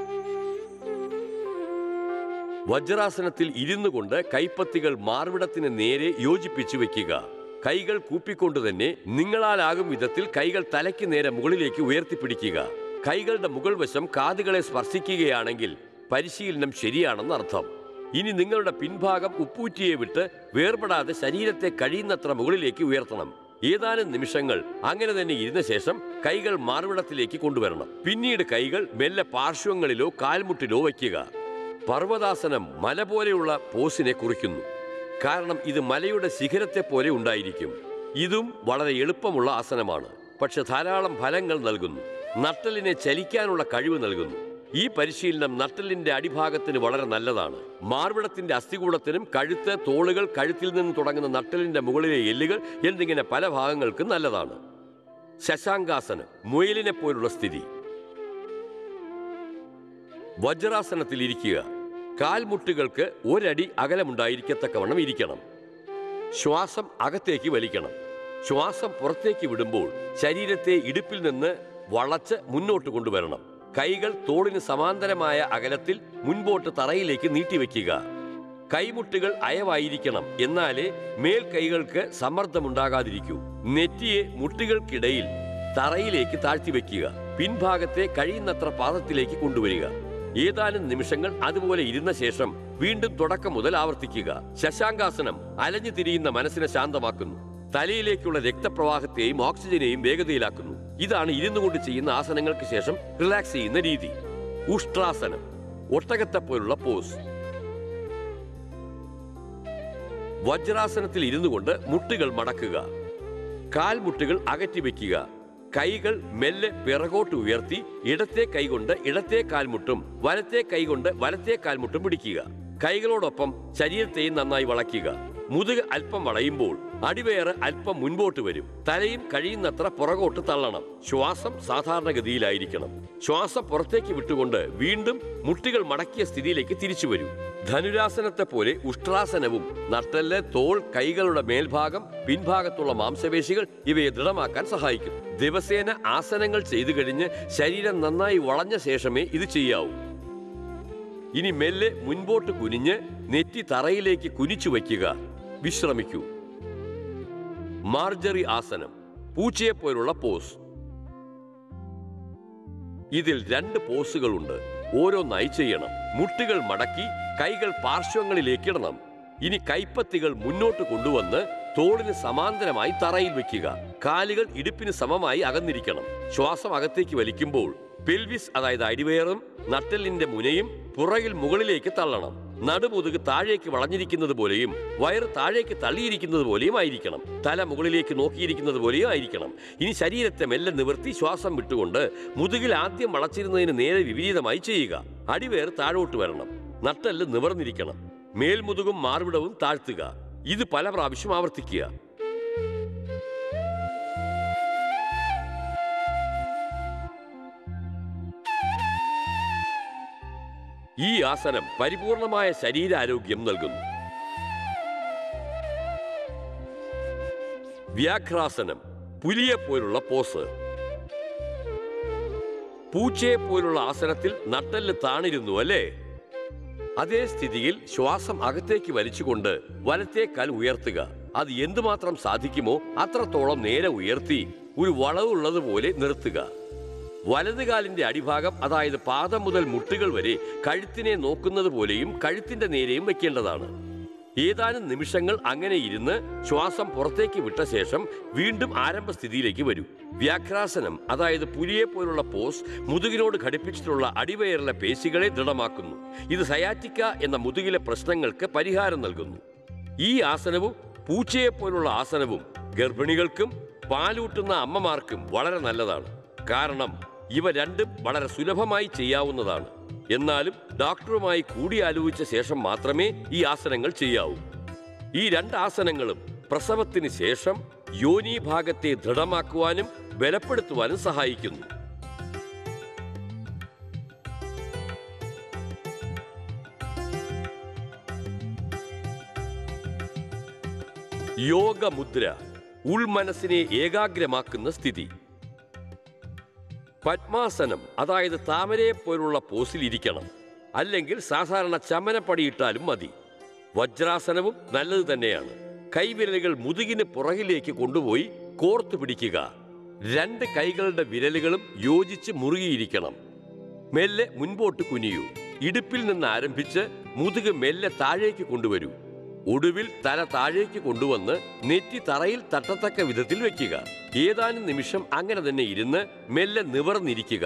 B: വജ്രാസനത്തിൽ ഇരുന്നു കൊണ്ട് കൈപ്പത്തികൾ മാർവിടത്തിന് നേരെ യോജിപ്പിച്ചു വെക്കുക. കൈകൾ കൂപ്പിക്കൊണ്ട് തന്നെ നിങ്ങളാലാകും വിധത്തിൽ കൈകൾ തലയ്ക്ക് നേരെ മുകളിലേക്ക് ഉയർത്തിപ്പിടിക്കുക. കൈകളുടെ മുകൾ വശം കാതുകളെ സ്പർശിക്കുകയാണെങ്കിൽ പരിശീലനം ശരിയാണെന്ന് അർത്ഥം. ഇനി നിങ്ങളുടെ പിൻഭാഗം ഉപ്പൂറ്റിയെ വിട്ട് വേർപെടാതെ ശരീരത്തെ കഴിയുന്നത്ര മുകളിലേക്ക് ഉയർത്തണം. ഏതാനും നിമിഷങ്ങൾ അങ്ങനെ തന്നെ ഇരുന്ന ശേഷം കൈകൾ മാർവിടത്തിലേക്ക് കൊണ്ടുവരണം. പിന്നീട് കൈകൾ മെല്ലെ പാർശ്വങ്ങളിലോ കാൽമുട്ടിലോ വയ്ക്കുക. പർവ്വതാസനം മല പോലെയുള്ള പോസിനെ കുറിക്കുന്നു. കാരണം ഇത് മലയുടെ ശിഖരത്തെ പോലെ ഉണ്ടായിരിക്കും. ഇതും വളരെ എളുപ്പമുള്ള ആസനമാണ്. പക്ഷെ ധാരാളം ഫലങ്ങൾ നൽകുന്നു. നട്ടലിനെ ചലിക്കാനുള്ള കഴിവ് നൽകുന്നു. ഈ പരിശീലനം നട്ടലിന്റെ അടിഭാഗത്തിന് വളരെ നല്ലതാണ്. മാർവിടത്തിന്റെ അസ്ഥികൂടത്തിനും കഴുത്ത്, തോളുകൾ, കഴുത്തിൽ നിന്ന് തുടങ്ങുന്ന നട്ടലിന്റെ മുകളിലെ എല്ലുകൾ എന്നിങ്ങനെ പല ഭാഗങ്ങൾക്കും നല്ലതാണ്. ശശാങ്കാസനം, മുയലിനെ പോലുള്ള സ്ഥിതി. വജ്രാസനത്തിൽ ഇരിക്കുക. കാൽമുട്ടുകൾക്ക് ഒരടി അകലമുണ്ടായിരിക്കത്തക്കവണ്ണം ഇരിക്കണം. ശ്വാസം അകത്തേക്ക് വലിക്കണം. ശ്വാസം പുറത്തേക്ക് വിടുമ്പോൾ ശരീരത്തെ ഇടുപ്പിൽ നിന്ന് വളച്ച് മുന്നോട്ട് കൊണ്ടുവരണം. കൈകൾ തോളിന് സമാന്തരമായ അകലത്തിൽ മുൻപോട്ട് തറയിലേക്ക് നീട്ടിവെക്കുക. കൈമുട്ടുകൾ അയവായിരിക്കണം, എന്നാലേ മേൽ കൈകൾക്ക് സമ്മർദ്ദമുണ്ടാകാതിരിക്കൂ. നെറ്റിയെ മുട്ടുകൾക്കിടയിൽ തറയിലേക്ക് താഴ്ത്തിവെക്കുക. പിൻഭാഗത്തെ കഴിയുന്നത്ര പാദത്തിലേക്ക് കൊണ്ടുവരിക. ഏതാനും നിമിഷങ്ങൾ അതുപോലെ ഇരുന്ന ശേഷം വീണ്ടും തുടക്കം മുതൽ ആവർത്തിക്കുക. ശശാങ്കാസനം അലഞ്ഞു തിരിയുന്ന മനസ്സിനെ ശാന്തമാക്കുന്നു. തലയിലേക്കുള്ള രക്തപ്രവാഹത്തെയും ഓക്സിജനെയും വേഗതയിലാക്കുന്നു. ഇതാണ് ഇരുന്നു കൊണ്ട് ചെയ്യുന്ന ആസനങ്ങൾക്ക് ശേഷം റിലാക്സ് ചെയ്യുന്ന രീതി. ഉഷ്ട്രാസനം, ഒട്ടകത്തെ പോലുള്ള പോസ്. വജ്രാസനത്തിൽ ഇരുന്നു കൊണ്ട് മുട്ടുകൾ മടക്കുക. കാൽമുട്ടുകൾ അകറ്റി വെക്കുക. കൈകൾ മെല്ലെ പിറകോട്ട് ഉയർത്തി ഇടത്തെ കൈകൊണ്ട് ഇടത്തെ കാൽമുട്ടും വലത്തെ കൈകൊണ്ട് വലത്തെ കാൽമുട്ടും പിടിക്കുക. കൈകളോടൊപ്പം ശരീരത്തെയും നന്നായി വളയ്ക്കുക. മുതുക് അല്പം വളയുമ്പോൾ അടിവയറ് അല്പം മുൻപോട്ട് വരും. തലയും കഴിയുന്നത്ര പുറകോട്ട് തള്ളണം. ശ്വാസം സാധാരണഗതിയിലായിരിക്കണം. ശ്വാസം പുറത്തേക്ക് വിട്ടുകൊണ്ട് വീണ്ടും മുട്ടുകൾ മടക്കിയ സ്ഥിതിയിലേക്ക് തിരിച്ചു വരൂ. ധനുരാസനത്തെ പോലെ ഉഷ്ട്രാസനവും നട്ടെല്ല്, തോൾ, കൈകളുടെ മേൽഭാഗം, പിൻഭാഗത്തുള്ള മാംസപേശികൾ ഇവയെ ദൃഢമാക്കാൻ സഹായിക്കും. ദിവസേന ആസനങ്ങൾ ചെയ്തു കഴിഞ്ഞ് ശരീരം നന്നായി വളഞ്ഞ ശേഷമേ ഇത് ചെയ്യാവൂ. ഇനി മെല്ലെ മുൻപോട്ട് കുനിഞ്ഞ് നെറ്റി തറയിലേക്ക് കുനിച്ചു വയ്ക്കുക. വിശ്രമിക്കൂ. മാർജറി ആസനം, പൂച്ചയെപ്പോലുള്ള പോസ്. ഇതിൽ രണ്ട് പോസുകളുണ്ട്. ഓരോന്നായി ചെയ്യണം. മുട്ടുകൾ മടക്കി കൈകൾ പാർശ്വങ്ങളിലേക്കിടണം. ഇനി കൈപ്പത്തികൾ മുന്നോട്ട് കൊണ്ടുവന്ന് തോളിന് സമാന്തരമായി തറയിൽ വെക്കുക. കാലുകൾ ഇടുപ്പിന് സമമായി അകന്നിരിക്കണം. ശ്വാസം അകത്തേക്ക് വലിക്കുമ്പോൾ പെൽവിസ്, അതായത് അടിവയറും നട്ടെല്ലിന്റെ മുനയും പുറകിൽ മുകളിലേക്ക് തള്ളണം. നടുമുതുക് താഴേക്ക് വളഞ്ഞിരിക്കുന്നത് പോലെയും വയറ് താഴേക്ക് തള്ളിയിരിക്കുന്നത് പോലെയും ആയിരിക്കണം. തല മുകളിലേക്ക് നോക്കിയിരിക്കുന്നത് പോലെയും ആയിരിക്കണം. ഇനി ശരീരത്തെ മെല്ലെ നിവർത്തി ശ്വാസം വിട്ടുകൊണ്ട് മുതുകിൽ ആദ്യം വളച്ചിരുന്നതിന് നേരെ വിപരീതമായി ചെയ്യുക. അടിവയർ താഴോട്ട് വരണം. നട്ടെല്ല് നിവർന്നിരിക്കണം. മേൽമുതുകും മാർവിടവും താഴ്ത്തുക. ഇത് പല പ്രാവശ്യം ആവർത്തിക്കുക. ഈ ആസനം പരിപൂർണമായ ശരീരാരോഗ്യം നൽകുന്നു. വ്യാഘ്രാസനം, പുലിയെപ്പോലുള്ള പോസ്. പൂച്ചയെപ്പോലുള്ള ആസനത്തിൽ നട്ടെല്ല് താണിരുന്നു, അല്ലേ? അതേ സ്ഥിതിയിൽ ശ്വാസം അകത്തേക്ക് വലിച്ചുകൊണ്ട് വലത്തെ കാൽ ഉയർത്തുക. അത് എന്തുമാത്രം സാധിക്കുമോ അത്രത്തോളം നേരെ ഉയർത്തി ഒരു വളവുള്ളതുപോലെ നിർത്തുക. വലതുകാലിന്റെ അടിഭാഗം, അതായത് പാദം മുതൽ മുട്ടുകൾ വരെ കഴുത്തിനെ നോക്കുന്നത് പോലെയും കഴുത്തിന്റെ നേരെയും വെക്കേണ്ടതാണ്. ഏതാനും നിമിഷങ്ങൾ അങ്ങനെ ഇരുന്ന് ശ്വാസം പുറത്തേക്ക് വിട്ട ശേഷം വീണ്ടും ആരംഭ സ്ഥിതിയിലേക്ക് വരൂ. വ്യാഘ്രാസനം, അതായത് പുലിയെപ്പോലുള്ള പോസ്, മുതുകിനോട് ഘടിപ്പിച്ചിട്ടുള്ള അടിവയറിലെ പേശികളെ ദൃഢമാക്കുന്നു. ഇത് സയാറ്റിക്ക എന്ന മുതുകിലെ പ്രശ്നങ്ങൾക്ക് പരിഹാരം നൽകുന്നു. ഈ ആസനവും പൂച്ചയെപ്പോലുള്ള ആസനവും ഗർഭിണികൾക്കും പാലൂട്ടുന്ന അമ്മമാർക്കും വളരെ നല്ലതാണ്. കാരണം ഇവ രണ്ടും വളരെ സുലഭമായി ചെയ്യാവുന്നതാണ്. എന്നാലും ഡോക്ടറുമായി കൂടിയാലോചിച്ച ശേഷം മാത്രമേ ഈ ആസനങ്ങൾ ചെയ്യാവൂ. ഈ രണ്ട് ആസനങ്ങളും പ്രസവത്തിന് ശേഷം യോനി ഭാഗത്തെ ദൃഢമാക്കുവാനും ബലപ്പെടുത്തുവാനും സഹായിക്കുന്നു. യോഗമുദ്ര, ഉൾമനസ്സിനെ ഏകാഗ്രമാക്കുന്ന സ്ഥിതി. പത്മാസനം, അതായത് താമരയെപ്പോലുള്ള പോസിൽ ഇരിക്കണം. അല്ലെങ്കിൽ സാധാരണ ചമനപ്പടിയിട്ടാലും മതി. വജ്രാസനവും നല്ലത് തന്നെയാണ്. കൈവിരലുകൾ മുതുകിന് പുറകിലേക്ക് കൊണ്ടുപോയി കോർത്തു പിടിക്കുക. രണ്ട് കൈകളുടെ വിരലുകളും യോജിച്ച് മുറുകിയിരിക്കണം. മെല്ലെ മുൻപോട്ട് കുനിയൂ. ഇടുപ്പിൽ നിന്ന് ആരംഭിച്ച് മുതുക് മെല്ലെ താഴേക്ക് കൊണ്ടുവരൂ. ഒടുവിൽ തല താഴേക്ക് കൊണ്ടുവന്ന് നെറ്റി തറയിൽ തട്ടത്തക്ക വിധത്തിൽ വെക്കുക. ഏതാനും നിമിഷം അങ്ങനെ തന്നെ ഇരുന്ന് മെല്ലെ നിവർന്നിരിക്കുക.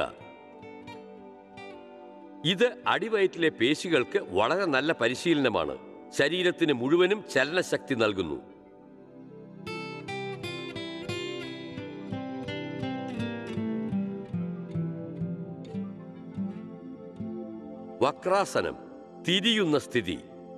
B: ഇത് അടിവയറ്റിലെ പേശികൾക്ക് വളരെ നല്ല പരിശീലനമാണ്. ശരീരത്തിന് മുഴുവനും ചലനശക്തി നൽകുന്നു. വക്രാസനം, തിരിയുന്ന സ്ഥിതി.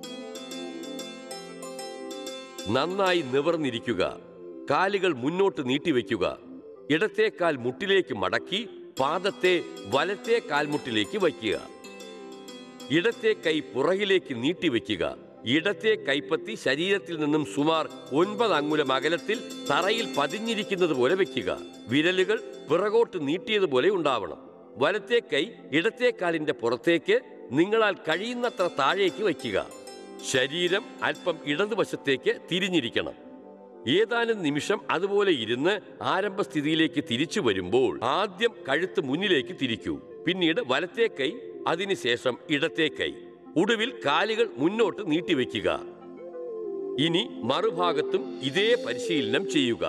B: നന്നായി നിവർന്നിരിക്കുക. കാലുകൾ മുന്നോട്ട് നീട്ടിവെക്കുക. ഇടത്തെ കാൽ മുട്ടിലേക്ക് മടക്കി പാദത്തെ വലത്തെ കാൽമുട്ടിലേക്ക് വയ്ക്കുക. ഇടത്തെ കൈ പുറകിലേക്ക് നീട്ടിവെക്കുക. ഇടത്തെ കൈപ്പത്തി ശരീരത്തിൽ നിന്നും സുമാർ ഒൻപത് അங்குലം അകലത്തിൽ തറയിൽ പതിഞ്ഞിരിക്കുന്നത് പോലെ വെക്കുക. വിരലുകൾ പിറകോട്ട് നീട്ടിയതുപോലെ ഉണ്ടാവണം. വലത്തെ കൈ ഇടത്തെ കാലിന്റെ പുറത്തേക്ക് നിങ്ങളാൽ കഴിയുന്നത്ര താഴേക്ക് വയ്ക്കുക. ശരീരം അല്പം ഇടതുവശത്തേക്ക് തിരിഞ്ഞിരിക്കണം. ഏതാനും നിമിഷം അതുപോലെ ഇരുന്ന് ആരംഭസ്ഥിതിയിലേക്ക് തിരിച്ചു വരുമ്പോൾ ആദ്യം കഴുത്ത് മുന്നിലേക്ക് തിരിക്കൂ. പിന്നീട് വലത്തെ കൈ, അതിനുശേഷം ഇടത്തെ കൈ. ഒടുവിൽ കാലുകൾ മുന്നോട്ട് നീട്ടിവെക്കുക. ഇനി മറുഭാഗത്തും ഇതേ പരിശീലനം ചെയ്യുക.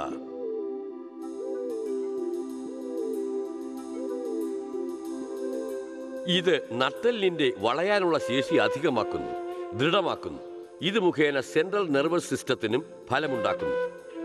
B: ഇത് നട്ടെല്ലിന്റെ വളയാനുള്ള ശേഷി അധികമാക്കുന്നു, ദൃഢമാക്കുന്നു. ഇത് മുഖേന സെൻട്രൽ നെർവസ് സിസ്റ്റത്തിനും ഫലമുണ്ടാക്കുന്നു.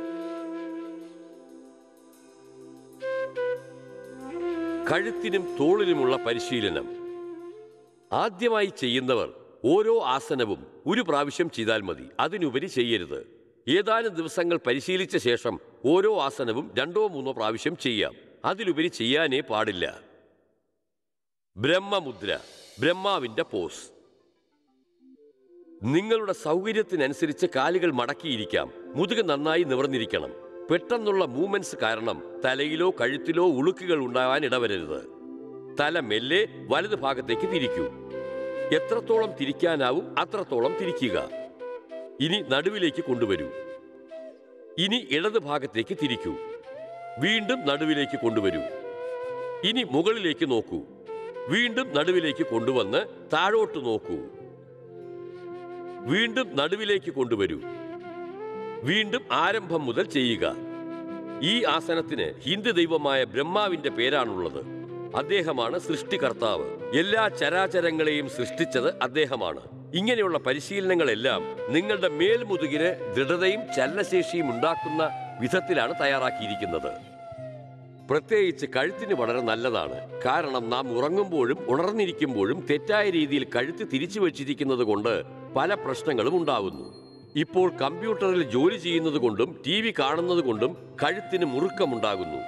B: കഴുത്തിനും തോളിനുമുള്ള പരിശീലനം. ആദ്യമായി ചെയ്യുന്നവർ ഓരോ ആസനവും ഒരു പ്രാവശ്യം ചെയ്താൽ മതി, അതിനുപരി ചെയ്യരുത്. ഏതാനും ദിവസങ്ങൾ പരിശീലിച്ച ശേഷം ഓരോ ആസനവും രണ്ടോ മൂന്നോ പ്രാവശ്യം ചെയ്യാം, അതിലുപരി ചെയ്യാനേ പാടില്ല. ബ്രഹ്മമുദ്ര, ബ്രഹ്മാവിന്റെ പോസ്. നിങ്ങളുടെ സൗകര്യത്തിനനുസരിച്ച് കാലുകൾ മടക്കിയിരിക്കാം. മുതുക് നന്നായി നിവർന്നിരിക്കണം. പെട്ടെന്നുള്ള മൂവ്മെന്റ്സ് കാരണം തലയിലോ കഴുത്തിലോ ഉളുക്കുകൾ ഉണ്ടാകാൻ ഇടവരരുത്. തല മെല്ലെ വലതു ഭാഗത്തേക്ക് തിരിക്കൂ. എത്രത്തോളം തിരിക്കാനാവും അത്രത്തോളം തിരിക്കുക. ഇനി നടുവിലേക്ക് കൊണ്ടുവരൂ. ഇനി ഇടതു ഭാഗത്തേക്ക് തിരിക്കൂ. വീണ്ടും നടുവിലേക്ക് കൊണ്ടുവരൂ. ഇനി മുകളിലേക്ക് നോക്കൂ. വീണ്ടും നടുവിലേക്ക് കൊണ്ടുവന്ന് താഴോട്ട് നോക്കൂ. വീണ്ടും നടുവിലേക്ക് കൊണ്ടുവരൂ. വീണ്ടും ആരംഭം മുതൽ ചെയ്യുക. ഈ ആസനത്തിന് ഹിന്ദു ദൈവമായ ബ്രഹ്മാവിന്റെ പേരാണുള്ളത്. അദ്ദേഹമാണ് സൃഷ്ടികർത്താവ്. എല്ലാ ചരാചരങ്ങളെയും സൃഷ്ടിച്ചത് അദ്ദേഹമാണ്. ഇങ്ങനെയുള്ള പരിശീലനങ്ങളെല്ലാം നിങ്ങളുടെ മേൽമുതുകിന് ദൃഢതയും ചലനശേഷിയും ഉണ്ടാക്കുന്ന വിധത്തിലാണ് തയ്യാറാക്കിയിരിക്കുന്നത്. പ്രത്യേകിച്ച് കഴുത്തിന് വളരെ നല്ലതാണ്. കാരണം നാം ഉറങ്ങുമ്പോഴും ഉണർന്നിരിക്കുമ്പോഴും തെറ്റായ രീതിയിൽ കഴുത്ത് തിരിച്ചു വച്ചിരിക്കുന്നത് കൊണ്ട് പല പ്രശ്നങ്ങളും ഉണ്ടാകുന്നു. ഇപ്പോൾ കമ്പ്യൂട്ടറിൽ ജോലി ചെയ്യുന്നത് കൊണ്ടും ടി വി കാണുന്നത് കൊണ്ടും കഴുത്തിന് മുറുക്കമുണ്ടാകുന്നു.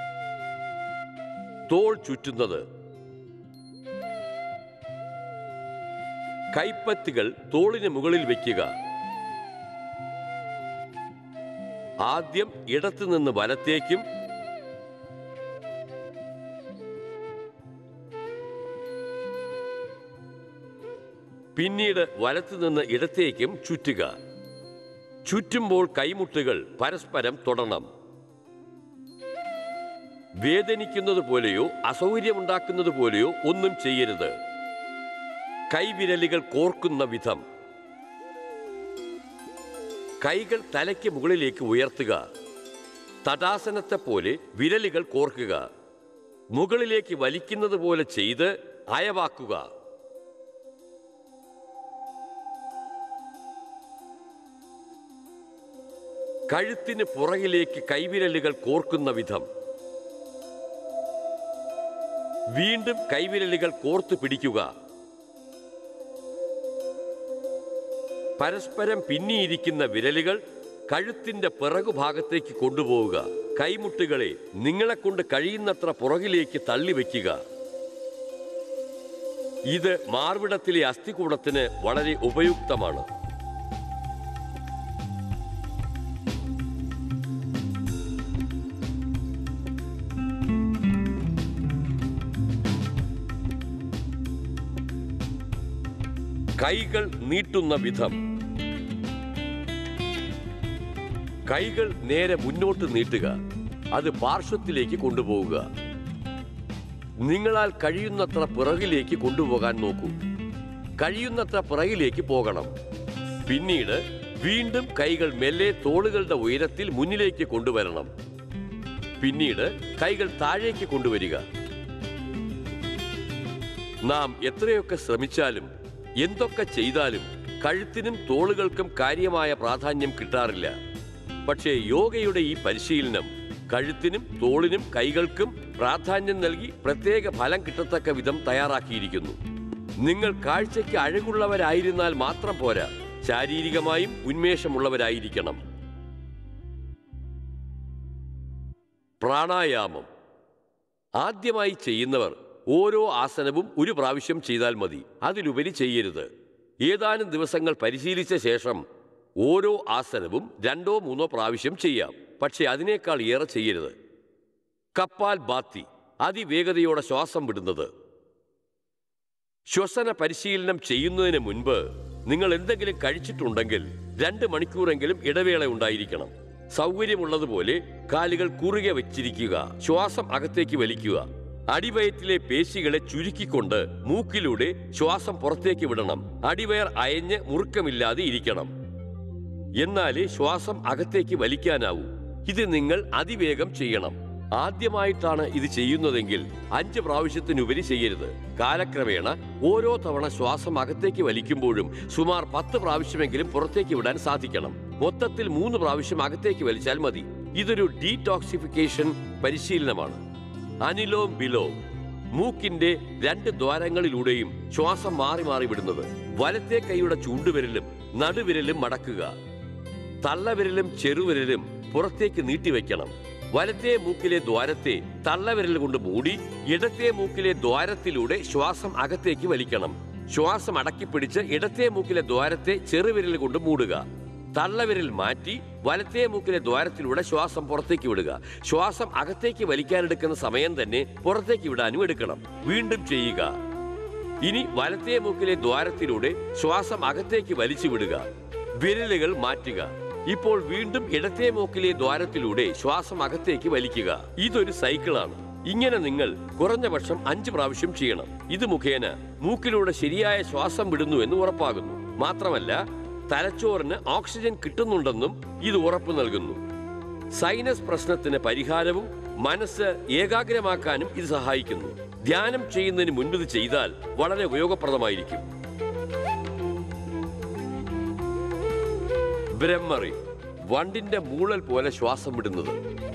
B: തോൾ ചുറ്റുന്നത്. കൈപ്പത്തികൾ തോളിന് മുകളിൽ വയ്ക്കുക. ആദ്യം ഇടത്തുനിന്ന് വലത്തേക്കും പിന്നീട് വലത്തുനിന്ന് ഇടത്തേക്കും ചുറ്റുക. ചുറ്റുമ്പോൾ കൈമുട്ടുകൾ പരസ്പരം തൊടണം. വേദനിക്കുന്നത് പോലെയോ അസൗകര്യമുണ്ടാക്കുന്നത് പോലെയോ ഒന്നും ചെയ്യരുത്. കൈവിരലുകൾ കോർക്കുന്ന വിധം. കൈകൾ തലയ്ക്ക് മുകളിലേക്ക് ഉയർത്തുക. തടാസനത്തെ പോലെ വിരലുകൾ കോർക്കുക. മുകളിലേക്ക് വലിക്കുന്നത് പോലെ ചെയ്ത് അയവാക്കുക. കഴുത്തിന് പുറകിലേക്ക് കൈവിരലുകൾ കോർക്കുന്ന വിധം. വീണ്ടും കൈവിരലുകൾ കോർത്തു പിടിക്കുക. പരസ്പരം പിന്നിയിരിക്കുന്ന വിരലുകൾ കഴുത്തിന്റെ പിറകുഭാഗത്തേക്ക് കൊണ്ടുപോവുക. കൈമുട്ടുകളെ നിങ്ങളെക്കൊണ്ട് കഴിയുന്നത്ര പുറകിലേക്ക് തള്ളിവെക്കുക. ഇത് മാർവിടത്തിലെ അസ്ഥികൂടത്തിന് വളരെ ഉപയുക്തമാണ്. കൈകൾ നീട്ടുന്ന വിധം. കൈകൾ നേരെ മുന്നോട്ട് നീട്ടുക. അത് പാർശ്വത്തിലേക്ക് കൊണ്ടുപോവുക. നിങ്ങളാൽ കഴിയുന്നത്ര പിറകിലേക്ക് കൊണ്ടുപോകാൻ നോക്കൂ. കഴിയുന്നത്ര പിറകിലേക്ക് പോകണം. പിന്നീട് വീണ്ടും കൈകൾ മെല്ലെ തോളുകളുടെ ഉയരത്തിൽ മുന്നിലേക്ക് കൊണ്ടുവരണം. പിന്നീട് കൈകൾ താഴേക്ക് കൊണ്ടുവരിക. നാം എത്രയൊക്കെ ശ്രമിച്ചാലും എന്തൊക്കെ ചെയ്താലും കഴുത്തിനും തോളുകൾക്കും കാര്യമായ പ്രാധാന്യം കിട്ടാറില്ല. പക്ഷേ യോഗയുടെ ഈ പരിശീലനം കഴുത്തിനും തോളിനും കൈകൾക്കും പ്രാധാന്യം നൽകി പ്രത്യേക ഫലം കിട്ടത്തക്ക വിധം തയ്യാറാക്കിയിരിക്കുന്നു. നിങ്ങൾ കാഴ്ചയ്ക്ക് അഴകുള്ളവരായിരുന്നാൽ മാത്രം പോരാ, ശാരീരികമായും ഉന്മേഷമുള്ളവരായിരിക്കണം. പ്രാണായാമം. ആദ്യമായി ചെയ്യുന്നവർ ഓരോ ആസനവും ഒരു പ്രാവശ്യം ചെയ്താൽ മതി, അതിലുപരി ചെയ്യരുത്. ഏതാനും ദിവസങ്ങൾ പരിശീലിച്ച ശേഷം ഓരോ ആസനവും രണ്ടോ മൂന്നോ പ്രാവശ്യം ചെയ്യാം, പക്ഷേ അതിനേക്കാൾ ഏറെ ചെയ്യരുത്. കപ്പാൽ ഭാത്തി, അതിവേഗതയോടെ ശ്വാസം വിടുന്നത്. ശ്വസന പരിശീലനം ചെയ്യുന്നതിന് മുൻപ് നിങ്ങൾ എന്തെങ്കിലും കഴിച്ചിട്ടുണ്ടെങ്കിൽ രണ്ട് മണിക്കൂറെങ്കിലും ഇടവേള ഉണ്ടായിരിക്കണം. സൗകര്യമുള്ളതുപോലെ കാലുകൾ കുറുകെ വെച്ചിരിക്കുക. ശ്വാസം അകത്തേക്ക് വലിക്കുക. അടിവയറ്റിലെ പേശികളെ ചുരുക്കിക്കൊണ്ട് മൂക്കിലൂടെ ശ്വാസം പുറത്തേക്ക് വിടണം. അടിവയർ അയഞ്ഞ് മുറുക്കമില്ലാതെ ഇരിക്കണം. എന്നാലേ ശ്വാസം അകത്തേക്ക് വലിക്കാനാവൂ. ഇത് നിങ്ങൾ അതിവേഗം ചെയ്യണം. ആദ്യമായിട്ടാണ് ഇത് ചെയ്യുന്നതെങ്കിൽ അഞ്ച് പ്രാവശ്യത്തിനുപരി ചെയ്യരുത്. കാലക്രമേണ ഓരോ തവണ ശ്വാസം അകത്തേക്ക് വലിക്കുമ്പോഴും സുമാർ പത്ത് പ്രാവശ്യമെങ്കിലും പുറത്തേക്ക് വിടാൻ സാധിക്കണം. മൊത്തത്തിൽ മൂന്ന് പ്രാവശ്യം അകത്തേക്ക് വലിച്ചാൽ മതി. ഇതൊരു ഡീടോക്സിഫിക്കേഷൻ പരിശീലനമാണ്. അനിലോം ബിലോം, മൂക്കിന്റെ രണ്ട് ദ്വാരങ്ങളിലൂടെയും ശ്വാസം മാറി മാറി വിടുന്നത്. വലത്തെ കൈയുടെ ചൂണ്ടുവിരലും നടുവിരലും മടക്കുക. തള്ളവിരലും ചെറുവിരലും പുറത്തേക്ക് നീട്ടിവെക്കണം. വലത്തെ മൂക്കിലെ ദ്വാരത്തെ തള്ളവിരൽ കൊണ്ട് മൂടി ഇടത്തെ മൂക്കിലെ ദ്വാരത്തിലൂടെ ശ്വാസം അകത്തേക്ക് വലിക്കണം. ശ്വാസം അടക്കിപ്പിടിച്ച് ഇടത്തെ മൂക്കിലെ ദ്വാരത്തെ ചെറുവിരൽ കൊണ്ട് മൂടുക. തള്ളവിരൽ മാറ്റി വലത്തെ മൂക്കിലെ ദ്വാരത്തിലൂടെ ശ്വാസം പുറത്തേക്ക് വിടുക. ശ്വാസം അകത്തേക്ക് വലിക്കാനെടുക്കുന്ന സമയം തന്നെ പുറത്തേക്ക് വിടാനും എടുക്കണം. വീണ്ടും ചെയ്യുക. ഇനി വലത്തെ മൂക്കിലെ ദ്വാരത്തിലൂടെ ശ്വാസം അകത്തേക്ക് വലിച്ചു വിടുക. വിരലുകൾ മാറ്റുക. ഇപ്പോൾ വീണ്ടും ഇടത്തെ മൂക്കിലെ ദ്വാരത്തിലൂടെ ശ്വാസം അകത്തേക്ക് വലിക്കുക. ഇതൊരു സൈക്കിളാണ്. ഇങ്ങനെ നിങ്ങൾ കുറഞ്ഞ പക്ഷം അഞ്ച് പ്രാവശ്യം ചെയ്യണം. ഇത് മുഖേന മൂക്കിലൂടെ ശരിയായ ശ്വാസം വിടുന്നു എന്ന് ഉറപ്പാകുന്നു. മാത്രമല്ല തലച്ചോറിന് ഓക്സിജൻ കിട്ടുന്നുണ്ടെന്നും ഇത് ഉറപ്പു നൽകുന്നു. സൈനസ് പ്രശ്നത്തിന് പരിഹാരവും മനസ്സ് ഏകാഗ്രമാക്കാനും ഇത് സഹായിക്കുന്നു. ധ്യാനം ചെയ്യുന്നതിന് മുൻപ് ഇത് ചെയ്താൽ വളരെ ഉപയോഗപ്രദമായിരിക്കും. ബ്രഹ്മറി, വണ്ടിന്റെ മൂളൽ പോലെ ശ്വാസം വിടുന്നത്.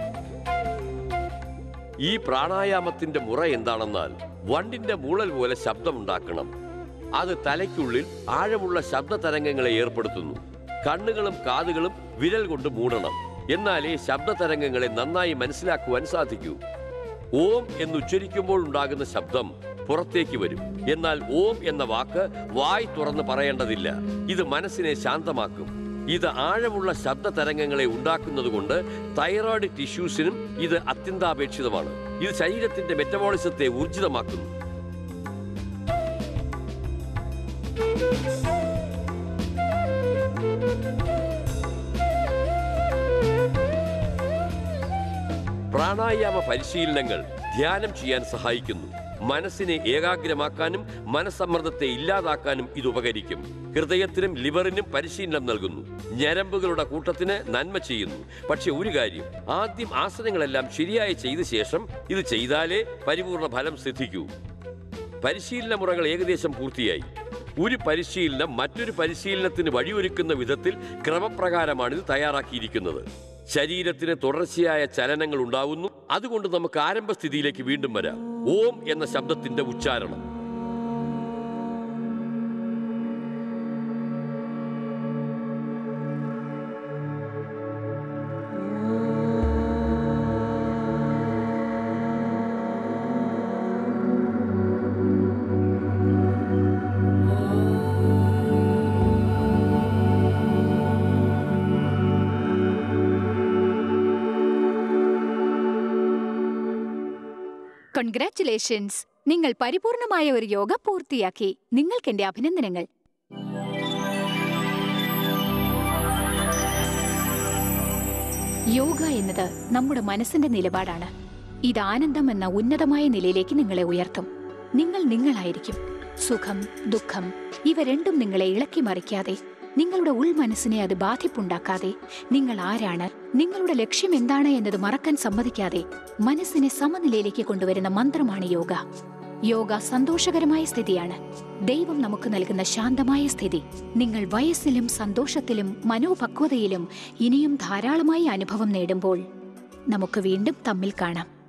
B: ഈ പ്രാണായാമത്തിന്റെ മുറ എന്താണെന്നാൽ വണ്ടിന്റെ മൂളൽ പോലെ ശബ്ദമുണ്ടാക്കണം. അത് തലയ്ക്കുള്ളിൽ ആഴമുള്ള ശബ്ദ തരംഗങ്ങളെ ഏർപ്പെടുത്തുന്നു. കണ്ണുകളും കാതുകളും വിരൽ കൊണ്ട് മൂടണം. എന്നാലേ ശബ്ദ തരംഗങ്ങളെ നന്നായി മനസ്സിലാക്കുവാൻ സാധിക്കൂ. ഓം എന്നുച്ചരിക്കുമ്പോൾ ഉണ്ടാകുന്ന ശബ്ദം പുറത്തേക്ക് വരും. എന്നാൽ ഓം എന്ന വാക്ക് വായ് തുറന്ന് പറയേണ്ടതില്ല. ഇത് മനസ്സിനെ ശാന്തമാക്കും. ഇത് ആഴമുള്ള ശബ്ദ തരംഗങ്ങളെ ഉണ്ടാക്കുന്നത് കൊണ്ട് തൈറോയ്ഡ് ടിഷ്യൂസിനും ഇത് അത്യന്താപേക്ഷിതമാണ്. ഇത് ശരീരത്തിന്റെ മെറ്റബോളിസത്തെ ഊർജിതമാക്കുന്നു. പ്രാണായാമ പരിശീലനങ്ങൾ ധ്യാനം ചെയ്യാൻ സഹായിക്കുന്നു. മനസ്സിനെ ഏകാഗ്രമാക്കാനും മനസ്സമ്മർദ്ദത്തെ ഇല്ലാതാക്കാനും ഇത് ഉപകരിക്കും. ഹൃദയത്തിനും ലിവറിനും പരിശീലനം നൽകുന്നു. ഞരമ്പുകളുടെ കൂട്ടത്തിന് നന്മ ചെയ്യുന്നു. പക്ഷെ ഒരു കാര്യം, ആദ്യം ആസനങ്ങളെല്ലാം ശരിയായി ചെയ്ത ശേഷം ഇത് ചെയ്താലേ പരിപൂർണ ഫലം സിദ്ധിക്കൂ. പരിശീലന മുറകൾ ഏകദേശം പൂർത്തിയായി. ഒരു പരിശീലനം മറ്റൊരു പരിശീലനത്തിന് വഴിയൊരുക്കുന്ന വിധത്തിൽ ക്രമപ്രകാരമാണ് ഇത് തയ്യാറാക്കിയിരിക്കുന്നത്. ശരീരത്തിന് തുടർച്ചയായ ചലനങ്ങൾ ഉണ്ടാവുന്നു. അതുകൊണ്ട് നമുക്ക് ആരംഭസ്ഥിതിയിലേക്ക് വീണ്ടും വരാം. ഓം എന്ന ശബ്ദത്തിന്റെ ഉച്ചാരണം.
A: കൺഗ്രാറ്റുലേഷൻസ്, നിങ്ങൾ പരിപൂർണമായ ഒരു യോഗ പൂർത്തിയാക്കി. നിങ്ങൾക്ക് എന്റെ അഭിനന്ദനങ്ങൾ. യോഗ എന്നത് നമ്മുടെ മനസ്സിന്റെ നിലപാടാണ്. ഇത് ആനന്ദം എന്ന ഉന്നതമായ നിലയിലേക്ക് നിങ്ങളെ ഉയർത്തും. നിങ്ങൾ നിങ്ങളായിരിക്കും. സുഖം, ദുഃഖം ഇവ രണ്ടും നിങ്ങളെ ഇളക്കി മറിക്കാതെ, നിങ്ങളുടെ ഉൾമനസ്സിനെ അത് ബാധിപ്പുണ്ടാക്കാതെ, നിങ്ങൾ ആരാണ്, നിങ്ങളുടെ ലക്ഷ്യം എന്താണ് എന്നത് മറക്കാൻ സമ്മതിക്കാതെ മനസ്സിനെ സമനിലയിലേക്ക് കൊണ്ടുവരുന്ന മന്ത്രമാണ് യോഗ. യോഗ സന്തോഷകരമായ സ്ഥിതിയാണ്. ദൈവം നമുക്ക് നൽകുന്ന ശാന്തമായ സ്ഥിതി. നിങ്ങൾ വയസ്സിലും സന്തോഷത്തിലും മനോപക്വതയിലും ഇനിയും ധാരാളമായി അനുഭവം നേടുമ്പോൾ നമുക്ക് വീണ്ടും തമ്മിൽ കാണാം.